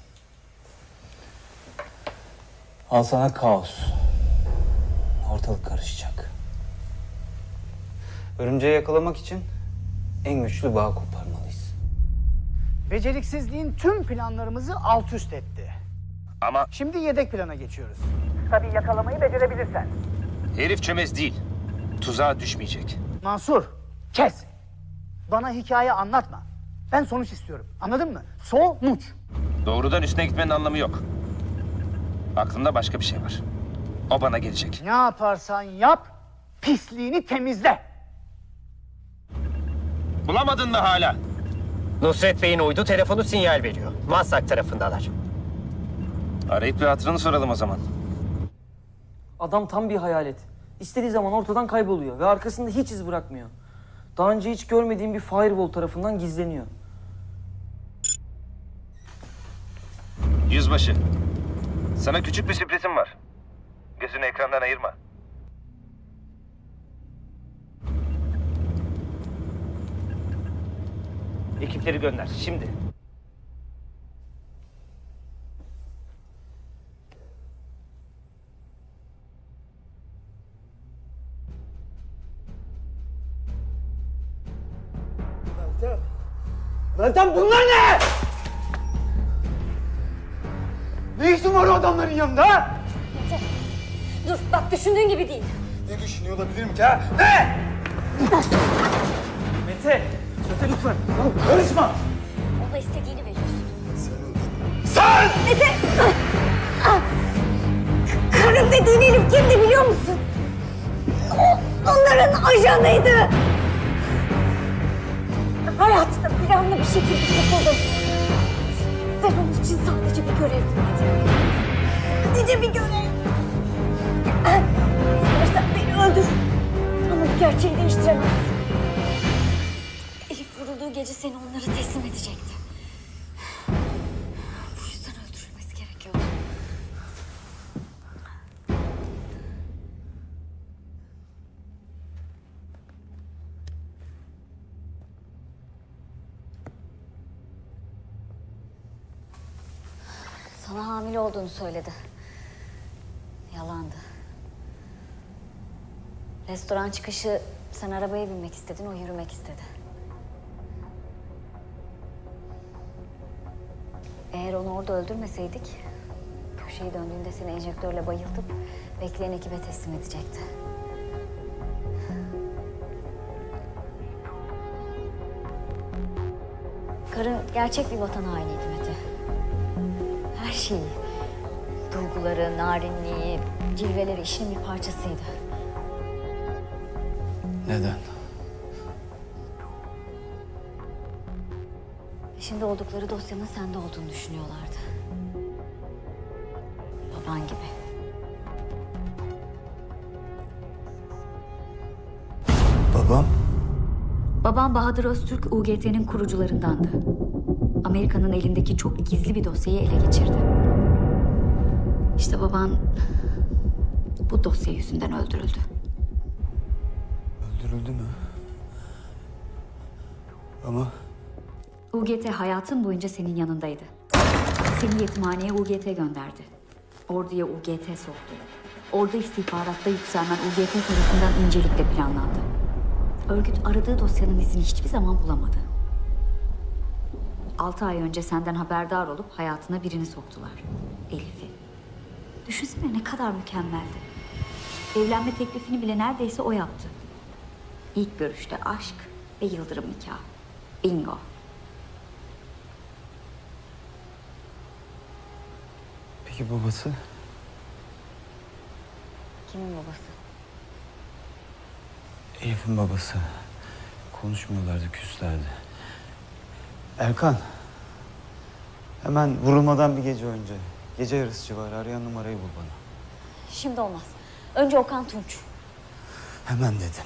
[SPEAKER 18] Al sana kaos. Ortalık karışacak. Örümceği yakalamak için en güçlü bağı koparmalıyız.
[SPEAKER 16] Beceriksizliğin tüm planlarımızı alt üst etti.
[SPEAKER 9] Ama...
[SPEAKER 16] Şimdi yedek plana geçiyoruz.
[SPEAKER 9] Tabii yakalamayı becerebilirsen. Herif çömez değil. Tuzağa düşmeyecek.
[SPEAKER 16] Mansur, kes! Bana hikaye anlatma. Ben sonuç istiyorum. Anladın mı? Sonuç.
[SPEAKER 9] Doğrudan üstüne gitmenin anlamı yok. Aklımda başka bir şey var. O bana gelecek.
[SPEAKER 16] Ne yaparsan yap, pisliğini temizle.
[SPEAKER 9] Bulamadın mı hala?
[SPEAKER 2] Nusret Bey'in uydu telefonu sinyal veriyor. Maslak tarafındalar.
[SPEAKER 9] Arayıp bir hatırını soralım o zaman.
[SPEAKER 8] Adam tam bir hayalet. İstediği zaman ortadan kayboluyor ve arkasında hiç iz bırakmıyor. Daha önce hiç görmediğim bir firewall tarafından gizleniyor.
[SPEAKER 9] Yüzbaşı, sana küçük bir sürprizim var. Gözünü ekrandan ayırma.
[SPEAKER 2] Ekipleri gönder, şimdi.
[SPEAKER 16] Meltem! Meltem bunlar ne? Ne işin var o adamların yanında ha?
[SPEAKER 13] Mete, dur bak düşündüğün gibi değil.
[SPEAKER 16] Ne düşünüyor olabilirim ki ha? Ne?
[SPEAKER 8] Mete! Mete lütfen!
[SPEAKER 16] Karışma!
[SPEAKER 13] Ona istediğini veriyorsun.
[SPEAKER 16] Sen!
[SPEAKER 13] Mete! Karın dediğin herif kimdi biliyor musun? O onların ajanıydı. Hayatına planlı bir şekilde sokuldum. Sen onun için sadece bir görevdin Mete. Sadece bir görev. İstersen beni öldür. Ama bu gerçeği değiştiremezsin. Elif vurulduğu gece seni onlara teslim edecekti. Bu yüzden öldürülmesi gerekiyordu. Sana hamile olduğunu söyledi. Yalandı. Restoran çıkışı sen arabaya binmek istedin, o yürümek istedi. Eğer onu orada öldürmeseydik, köşeyi döndüğünde seni enjektörle bayıltıp bekleyen ekibe teslim edecekti. Karın gerçek bir vatan hainiydi Mete. Her şeyi, duyguları, narinliği, cilveleri işinin bir parçasıydı.
[SPEAKER 18] Neden?
[SPEAKER 13] Şimdi oldukları dosyanın sende olduğunu düşünüyorlardı. Baban gibi.
[SPEAKER 18] Babam?
[SPEAKER 13] Babam Bahadır Öztürk U G T'nin kurucularındandı. Amerika'nın elindeki çok gizli bir dosyayı ele geçirdi. İşte baban bu dosya yüzünden öldürüldü.
[SPEAKER 18] Öldürüldü mü? Ama...
[SPEAKER 13] U G T hayatın boyunca senin yanındaydı. Seni yetimhaneye U G T gönderdi. Orduya U G T soktu. Ordu istihbaratta yükselmen U G P tarafından incelikle planlandı. Örgüt aradığı dosyanın izini hiçbir zaman bulamadı. Altı ay önce senden haberdar olup hayatına birini soktular. Elif'i. Düşünsene ne kadar mükemmeldi. Evlenme teklifini bile neredeyse o yaptı. İlk görüşte aşk ve yıldırım nikahı. Bingo.
[SPEAKER 18] Peki babası?
[SPEAKER 13] Kimin babası?
[SPEAKER 18] Elif'in babası. Konuşmuyorlardı, küslerdi. Erkan. Hemen vurulmadan bir gece önce. Gece yarısı civarı arayan numarayı bul bana.
[SPEAKER 13] Şimdi olmaz. Önce Okan Tunç.
[SPEAKER 18] Hemen dedim.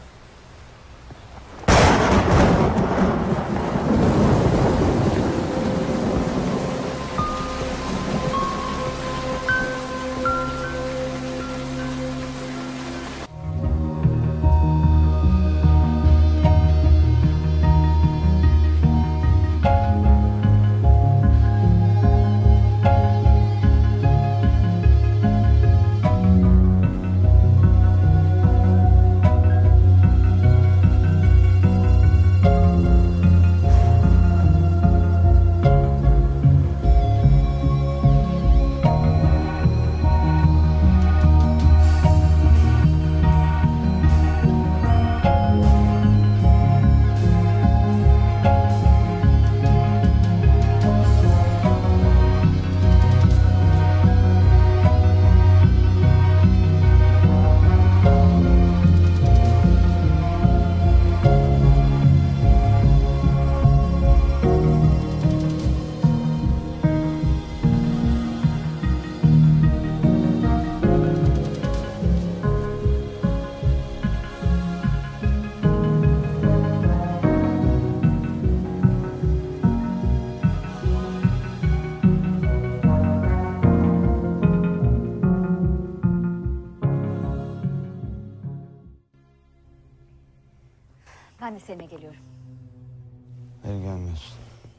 [SPEAKER 13] Ben de seninle geliyorum.
[SPEAKER 18] Hayır, gelmiyorsun.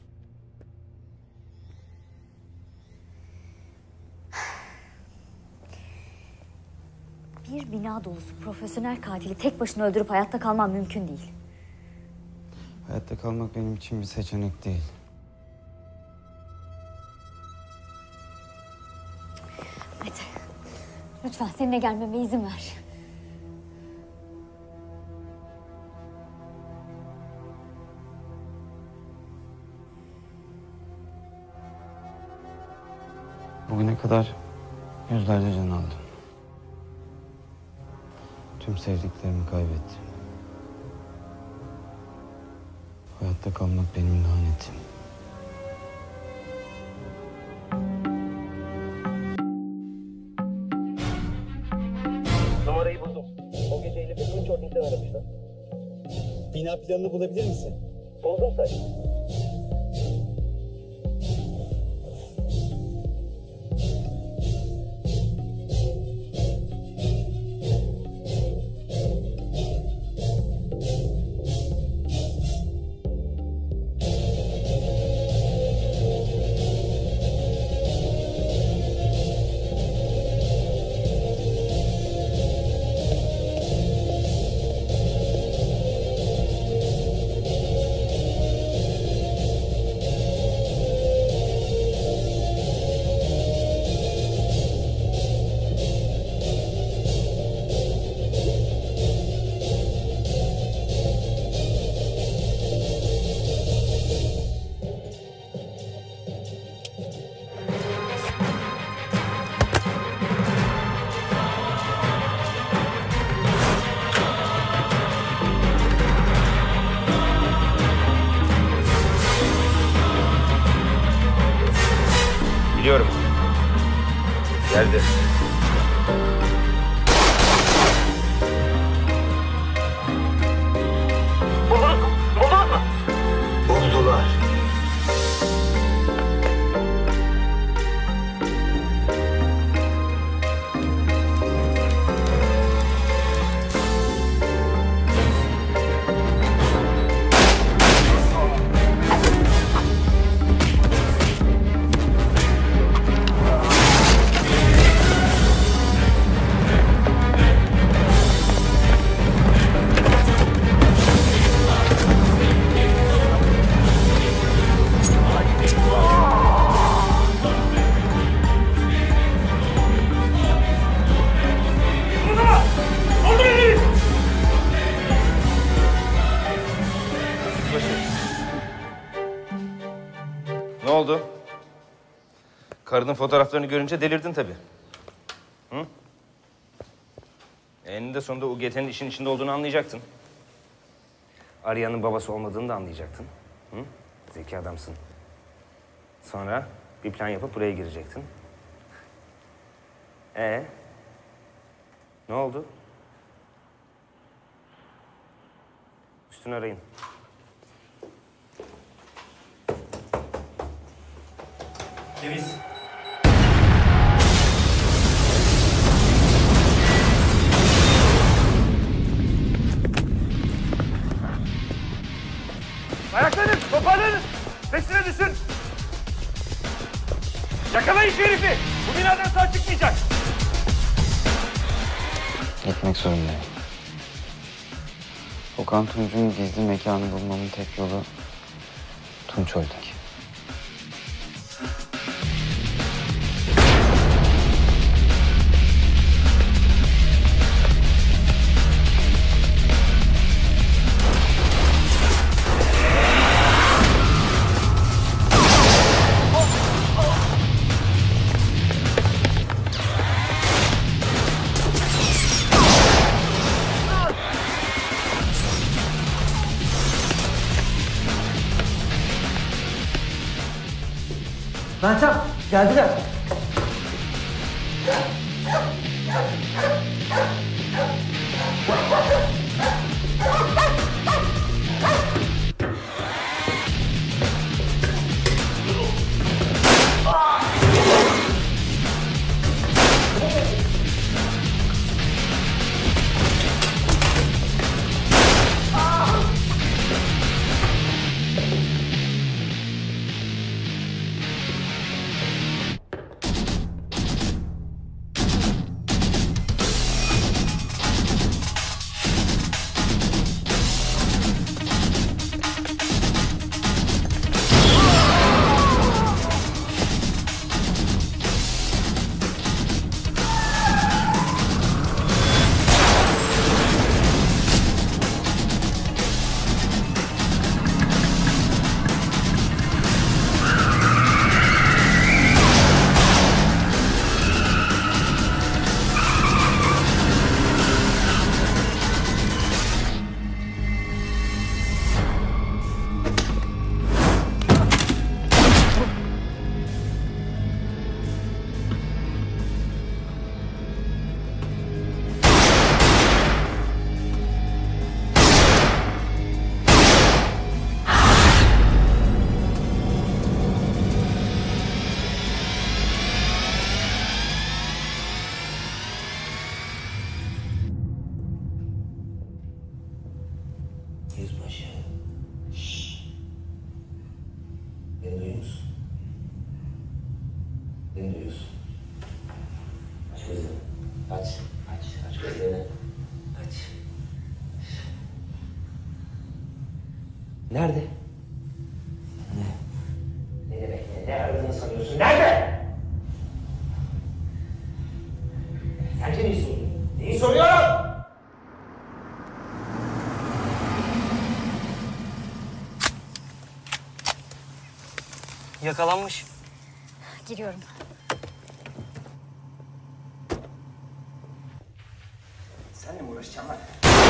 [SPEAKER 13] Bir bina dolusu profesyonel katili tek başına öldürüp hayatta kalman mümkün değil.
[SPEAKER 18] Hayatta kalmak benim için bir seçenek değil.
[SPEAKER 13] Mete, lütfen seninle gelmeme izin ver.
[SPEAKER 18] Bugüne kadar yüzlerce can aldım. Tüm sevdiklerimi kaybettim. Hayatta kalmak benim lanetim.
[SPEAKER 20] Numarayı buldum. O gece Elif'i Tunç Holding'den aramışlar. Bina planını bulabilir misin? Buldum say.
[SPEAKER 9] Biliyorum. Geldi.
[SPEAKER 20] Buldunuz mu? Buldunuz mu? Buldular.
[SPEAKER 9] Karının fotoğraflarını görünce delirdin tabii. Hı? Eninde sonunda U G T'nin işin içinde olduğunu anlayacaktın. Arya'nın babası olmadığını da anlayacaktın. Hı? Zeki adamsın. Sonra bir plan yapıp buraya girecektin. Ee? Ne oldu? Üstünü arayın. Temiz.
[SPEAKER 11] Ayaklanın, toparlanın. Peşine düşün. Yakalayın şu herifi. Bu binadan sağ çıkmayacak.
[SPEAKER 18] Gitmek zorundayım. Okan Tunç'un gizli mekanı bulmamın tek yolu Tunçoy'daki.
[SPEAKER 8] Meltem, geldiler.
[SPEAKER 12] Yüzbaşı. Şşş. Beni duyuyor musun? Beni duyuyorsun. Aç gözlerini. Aç. Aç. Aç gözlerini. Aç. Nerede? Ne? Ne demek ne? Ne aradığını sanıyorsun? Nerede? Sence neyi soruyorum? Neyi soruyorum?
[SPEAKER 8] Yakalanmış.
[SPEAKER 13] Giriyorum.
[SPEAKER 12] Seninle mi uğraşacağım lan?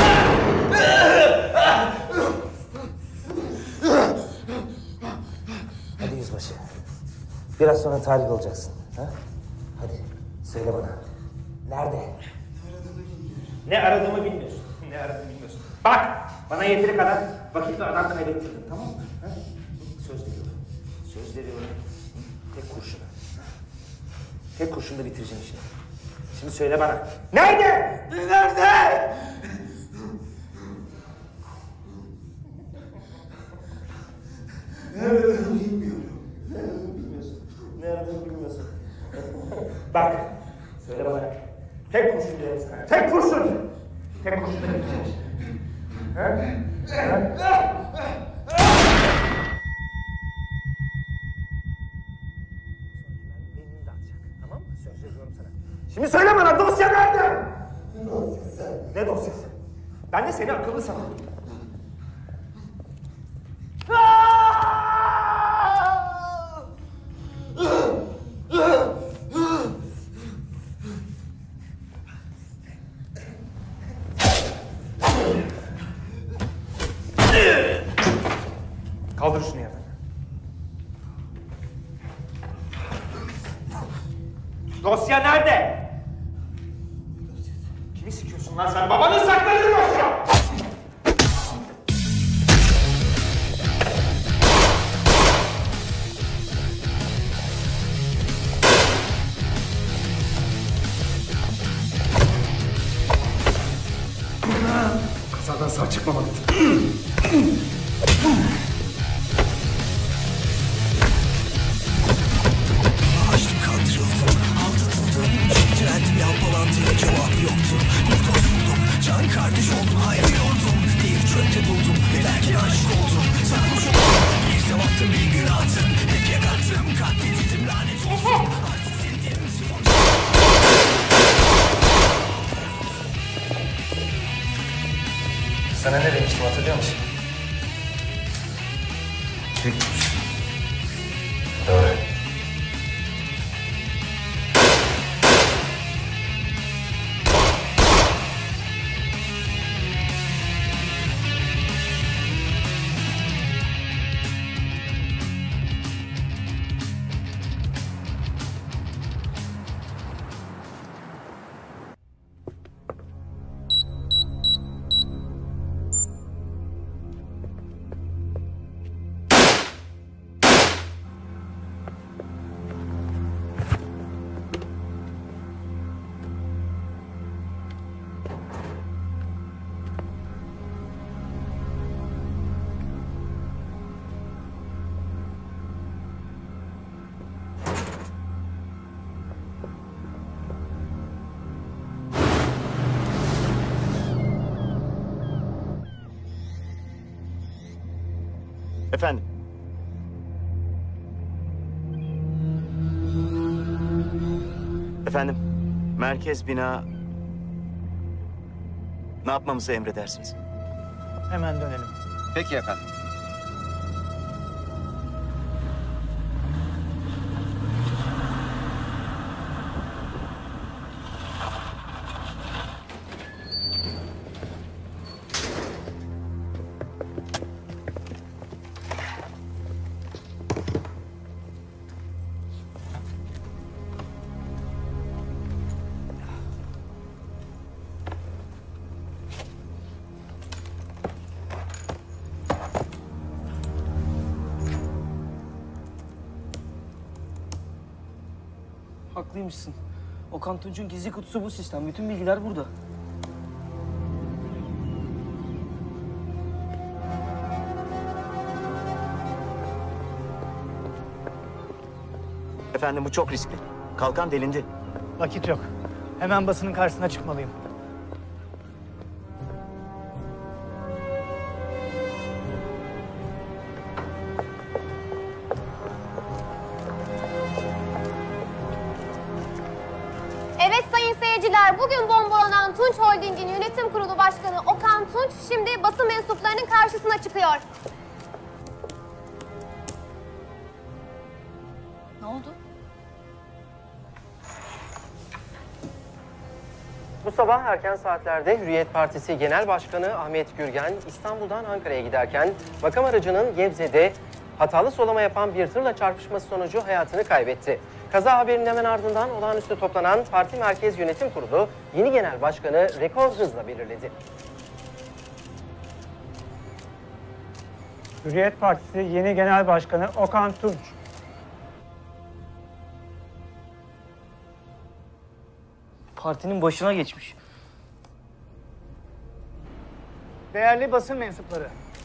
[SPEAKER 12] Hadi yüzbaşı. Biraz sonra tarih olacaksın. Ha? Hadi söyle bana. Nerede? Ne aradığımı bilmiyorsun. Ne aradığımı bilmiyorsun. Bak! Bana yeteri kadar vakit ve adamdan elektirdin, tamam mı? Ha? Söz veriyorum. Söz veriyorum. Tek kurşun. Tek kurşunda bitireceğim işini. Şimdi söyle bana. Nerede? Nerede? Ne aradığımı bilmiyorum. Ne aradığımı bilmiyorsun. Ne aradığımı bilmiyorsun. Bak. Söyle bana. Tek kurşun diyorum sana. Tek kurşun. Tek kurşunda bitireceğim işini. Ha? Ha? Söz veriyorum sana. Şimdi söyle bana, dosya nerede? Ne dosyası? Ne dosyası? Ben de seni akıllı sanırım. Kaldır şunu yerden. Dosya nerede? Kimi sikiyorsun lan sen? Babanın sakladığı dosya! Kazadan sağ çıkmamalıydı.
[SPEAKER 10] Açtım, kandırıldım, aldatıldım, çok direndim, yalpalandım, cevabı yoktu. Bir dost buldum, can kardeş oldum, hayrıyordum. Bir çöpte buldum, belki aşık oldum. Sarhoş oldum, bir sevaptım, bir günahtım. Hep yakattım, katledildim, lanet olsun. Artık sildim, sifon.
[SPEAKER 12] Sana ne demiştim hatırlıyor musun? Türkmüş. Doğru.
[SPEAKER 6] Efendim? Efendim, merkez bina... Ne yapmamızı emredersiniz?
[SPEAKER 16] Hemen dönelim.
[SPEAKER 6] Peki efendim.
[SPEAKER 8] Haklıymışsın. Okan Tunç'un gizli kutusu bu sistem. Bütün bilgiler burada.
[SPEAKER 6] Efendim bu çok riskli. Kalkan delindi.
[SPEAKER 16] Vakit yok. Hemen basının karşısına çıkmalıyım.
[SPEAKER 15] Evet sayın seyirciler, bugün bombalanan Tunç Holding'in yönetim kurulu başkanı Okan Tunç şimdi basın mensuplarının karşısına çıkıyor.
[SPEAKER 13] Ne oldu?
[SPEAKER 23] Bu sabah erken saatlerde Hürriyet Partisi Genel Başkanı Ahmet Gürgen İstanbul'dan Ankara'ya giderken makam aracının Gebze'de hatalı solama yapan bir tırla çarpışması sonucu hayatını kaybetti. Kaza haberinin hemen ardından olağanüstü toplanan Parti Merkez Yönetim Kurulu yeni genel başkanı rekor hızla belirledi.
[SPEAKER 17] Hürriyet Partisi yeni genel başkanı Okan Tunç.
[SPEAKER 8] Partinin başına geçmiş.
[SPEAKER 16] Değerli basın mensupları,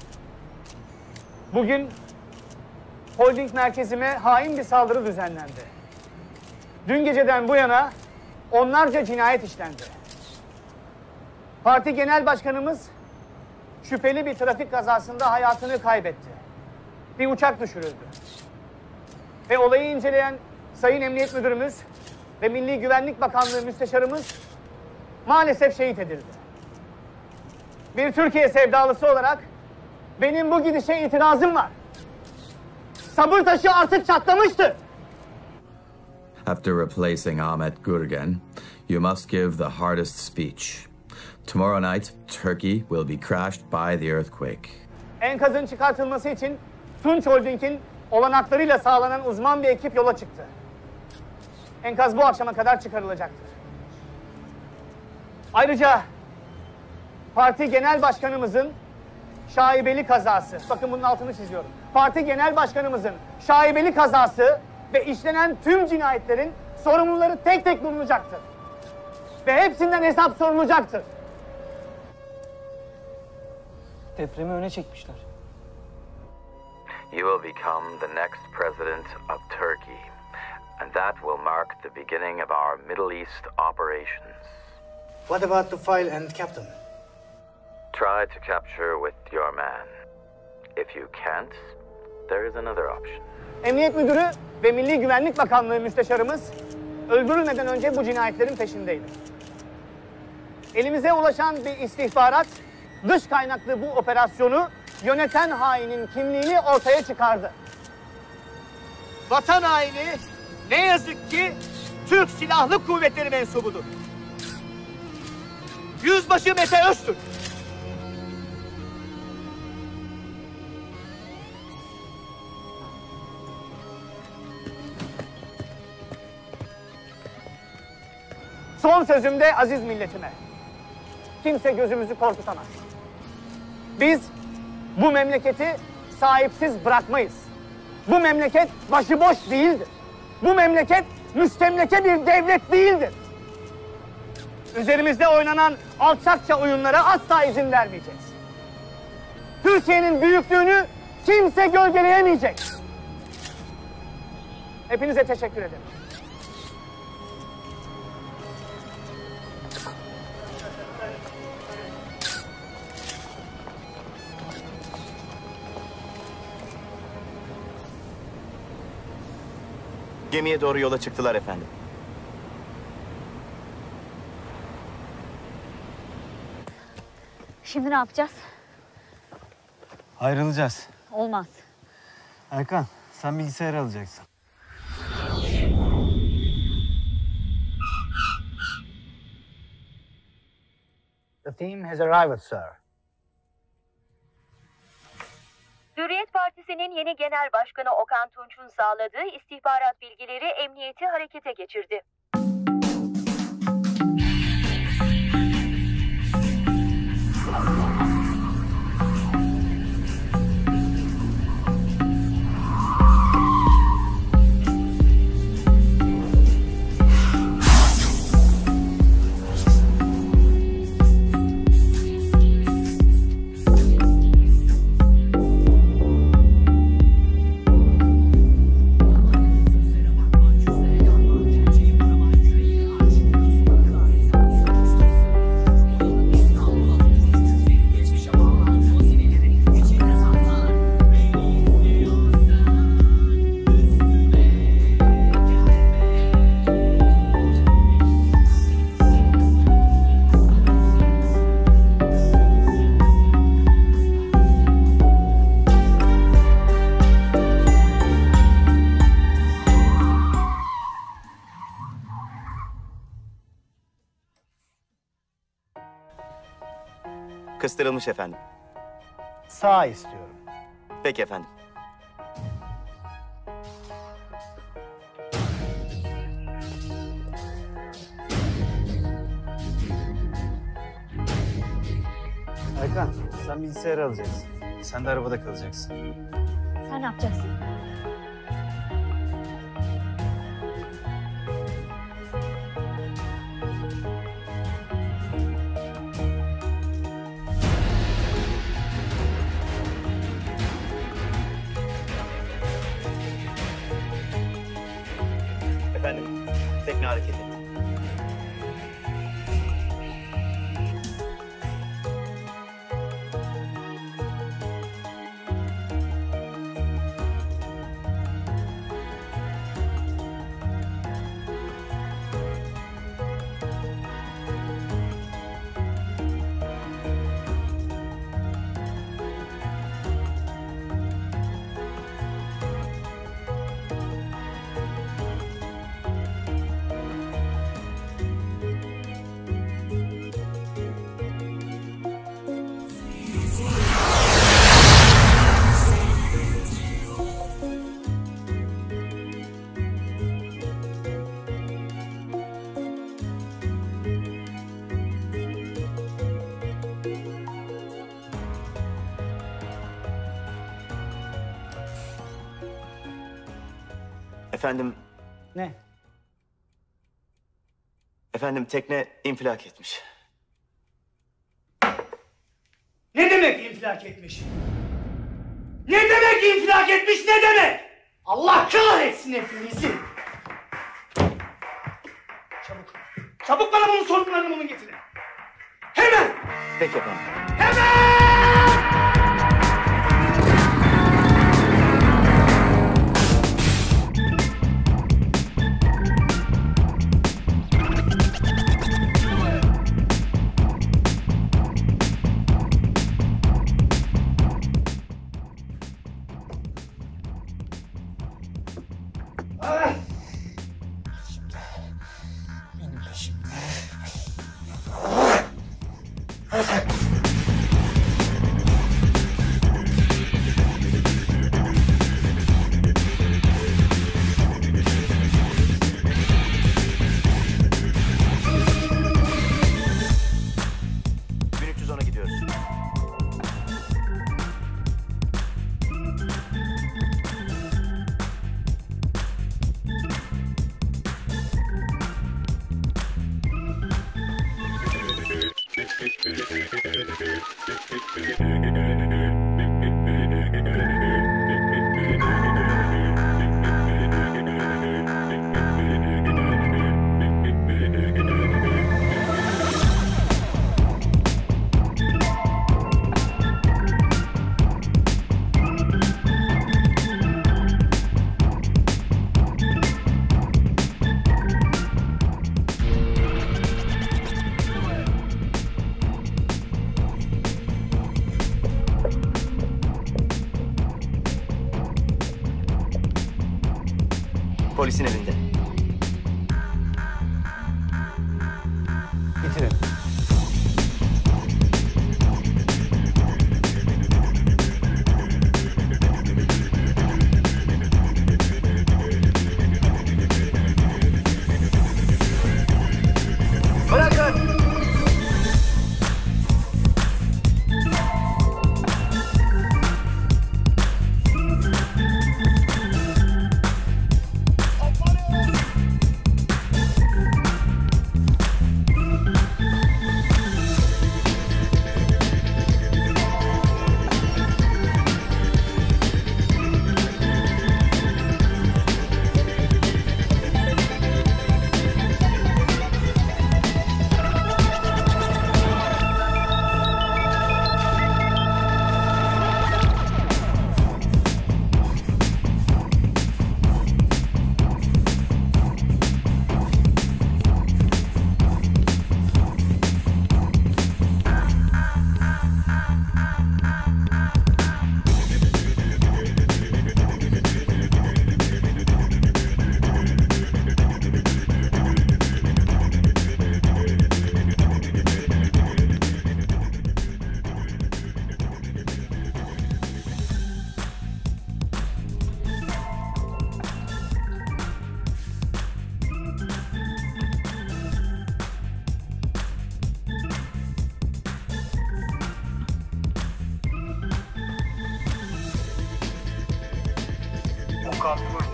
[SPEAKER 16] bugün holding merkezime hain bir saldırı düzenlendi. Dün geceden bu yana onlarca cinayet işlendi. Parti genel başkanımız şüpheli bir trafik kazasında hayatını kaybetti. Bir uçak düşürüldü. Ve olayı inceleyen Sayın Emniyet Müdürümüz ve Milli Güvenlik Bakanlığı Müsteşarımız maalesef şehit edildi. Bir Türkiye sevdalısı olarak benim bu gidişe itirazım var. Sabır taşı artık çatlamıştı.
[SPEAKER 3] After replacing Ahmet Gürgen, you must give the hardest speech. Tomorrow night, Turkey will be crashed by the earthquake.
[SPEAKER 16] Enkazın çıkartılması için Tunç Holding'in olanaklarıyla sağlanan uzman bir ekip yola çıktı. Enkaz bu akşama kadar çıkarılacaktır. Ayrıca parti genel başkanımızın şaibeli kazası, bakın bunun altını çiziyorum. Parti genel başkanımızın şaibeli kazası ve işlenen tüm cinayetlerin sorumluları tek tek bulunacaktır. Ve hepsinden hesap sorulacaktır.
[SPEAKER 8] Depremi öne çekmişler.
[SPEAKER 19] You will become the next president of Turkey, and that will mark the beginning of our Middle East operations.
[SPEAKER 16] What about the file and captain?
[SPEAKER 19] Try to capture with your man. If you can't, there is another option.
[SPEAKER 16] Emniyet Müdürü ve Milli Güvenlik Bakanlığı müsteşarımız öldürülmeden önce bu cinayetlerin peşindeydi. Elimize ulaşan bir istihbarat, dış kaynaklı bu operasyonu yöneten hainin kimliğini ortaya çıkardı. Vatan haini ne yazık ki Türk Silahlı Kuvvetleri mensubudur. Yüzbaşı Mete Öztürk. Son sözümde aziz milletime. Kimse gözümüzü korkutamaz. Biz bu memleketi sahipsiz bırakmayız. Bu memleket başıboş değildir. Bu memleket müstemleke bir devlet değildir. Üzerimizde oynanan alçakça oyunlara asla izin vermeyeceğiz. Türkiye'nin büyüklüğünü kimse gölgeleyemeyecek. Hepinize teşekkür ederim.
[SPEAKER 1] Gemiye doğru yola çıktılar efendim.
[SPEAKER 13] Şimdi ne yapacağız?
[SPEAKER 18] Ayrılacağız.
[SPEAKER 13] Olmaz.
[SPEAKER 18] Erkan, sen bilgisayarı alacaksın.
[SPEAKER 16] The team has arrived, sir.
[SPEAKER 5] Hürriyet Partisi'nin yeni genel başkanı Okan Tunç'un sağladığı istihbarat bilgileri emniyeti harekete geçirdi.
[SPEAKER 1] Kıstırılmış efendim.
[SPEAKER 16] Sağ istiyorum.
[SPEAKER 1] Peki efendim.
[SPEAKER 18] Erkan, sen bilgisayarı alacaksın. Sen de arabada kalacaksın.
[SPEAKER 13] Sen ne yapacaksın?
[SPEAKER 1] Efendim, tekne hareket etti. Efendim,
[SPEAKER 16] Ne?
[SPEAKER 1] efendim tekne infilak etmiş.
[SPEAKER 16] Ne demek infilak etmiş? Ne demek infilak etmiş, ne demek? Allah kahretsin hepinizi! Çabuk, çabuk bana bunun sorunlarını bunu getirin. Hemen!
[SPEAKER 1] Peki efendim.
[SPEAKER 10] Benim peşimde.
[SPEAKER 1] bin üç yüz ona gidiyoruz. Polisin elinde.
[SPEAKER 16] Bitirin.
[SPEAKER 1] Bırakın!
[SPEAKER 11] Okan Tunç.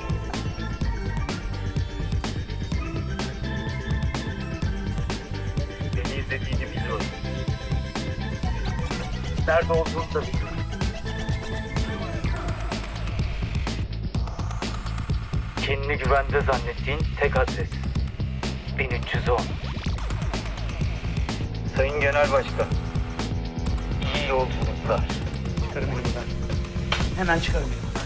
[SPEAKER 11] Beni izlediğini biliyorum. Nerede olduğunu da biliyorum. Kendini güvende zannettiğin tek adres. bin üç yüz on. Sayın Genel Başkan. İyi yolculuklar.
[SPEAKER 16] Çıkarın beni buradan. Hemen çıkarın beni buradan.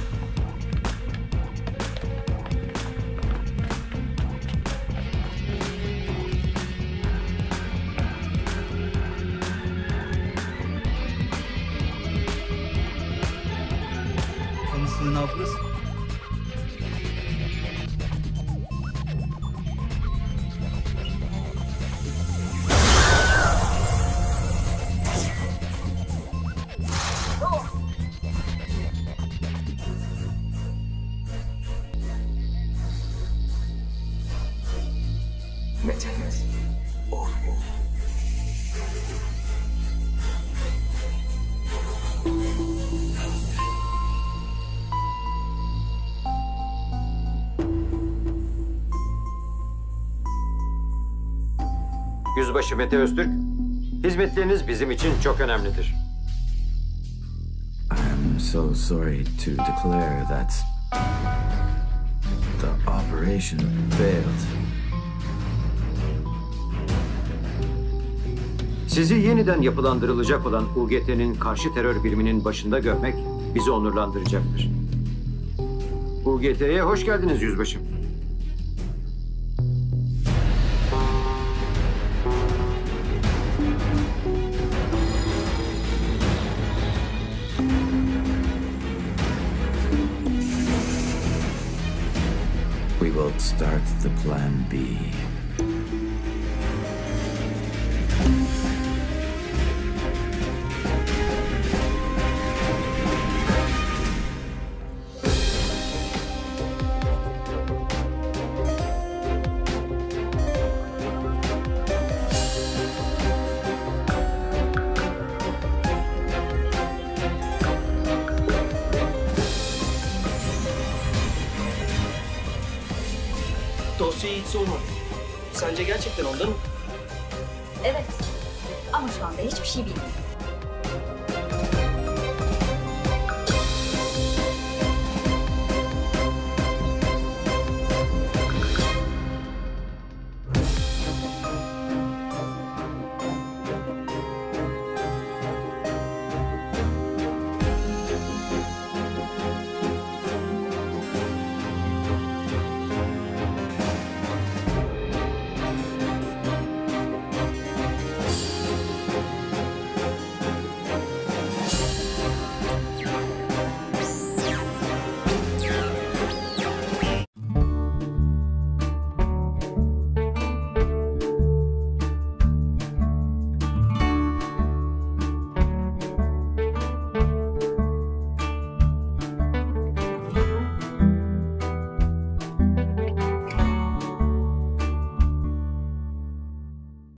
[SPEAKER 16] Kendisini ne yaptınız?
[SPEAKER 10] Metanet. Oh, oh.
[SPEAKER 7] Yüzbaşı Mete Öztürk, hizmetleriniz bizim için çok önemlidir.
[SPEAKER 14] I'm so sorry to declare that the operation failed.
[SPEAKER 7] Sizi yeniden yapılandırılacak olan U G T'nin karşı terör biriminin başında görmek bizi onurlandıracaktır. U G T'ye hoş geldiniz yüzbaşım.
[SPEAKER 14] We will start the plan B.
[SPEAKER 8] Dosyayı hiç sormadım. Sence gerçekten ondan mı?
[SPEAKER 13] Evet. Ama şu anda hiçbir şey bilmiyorum.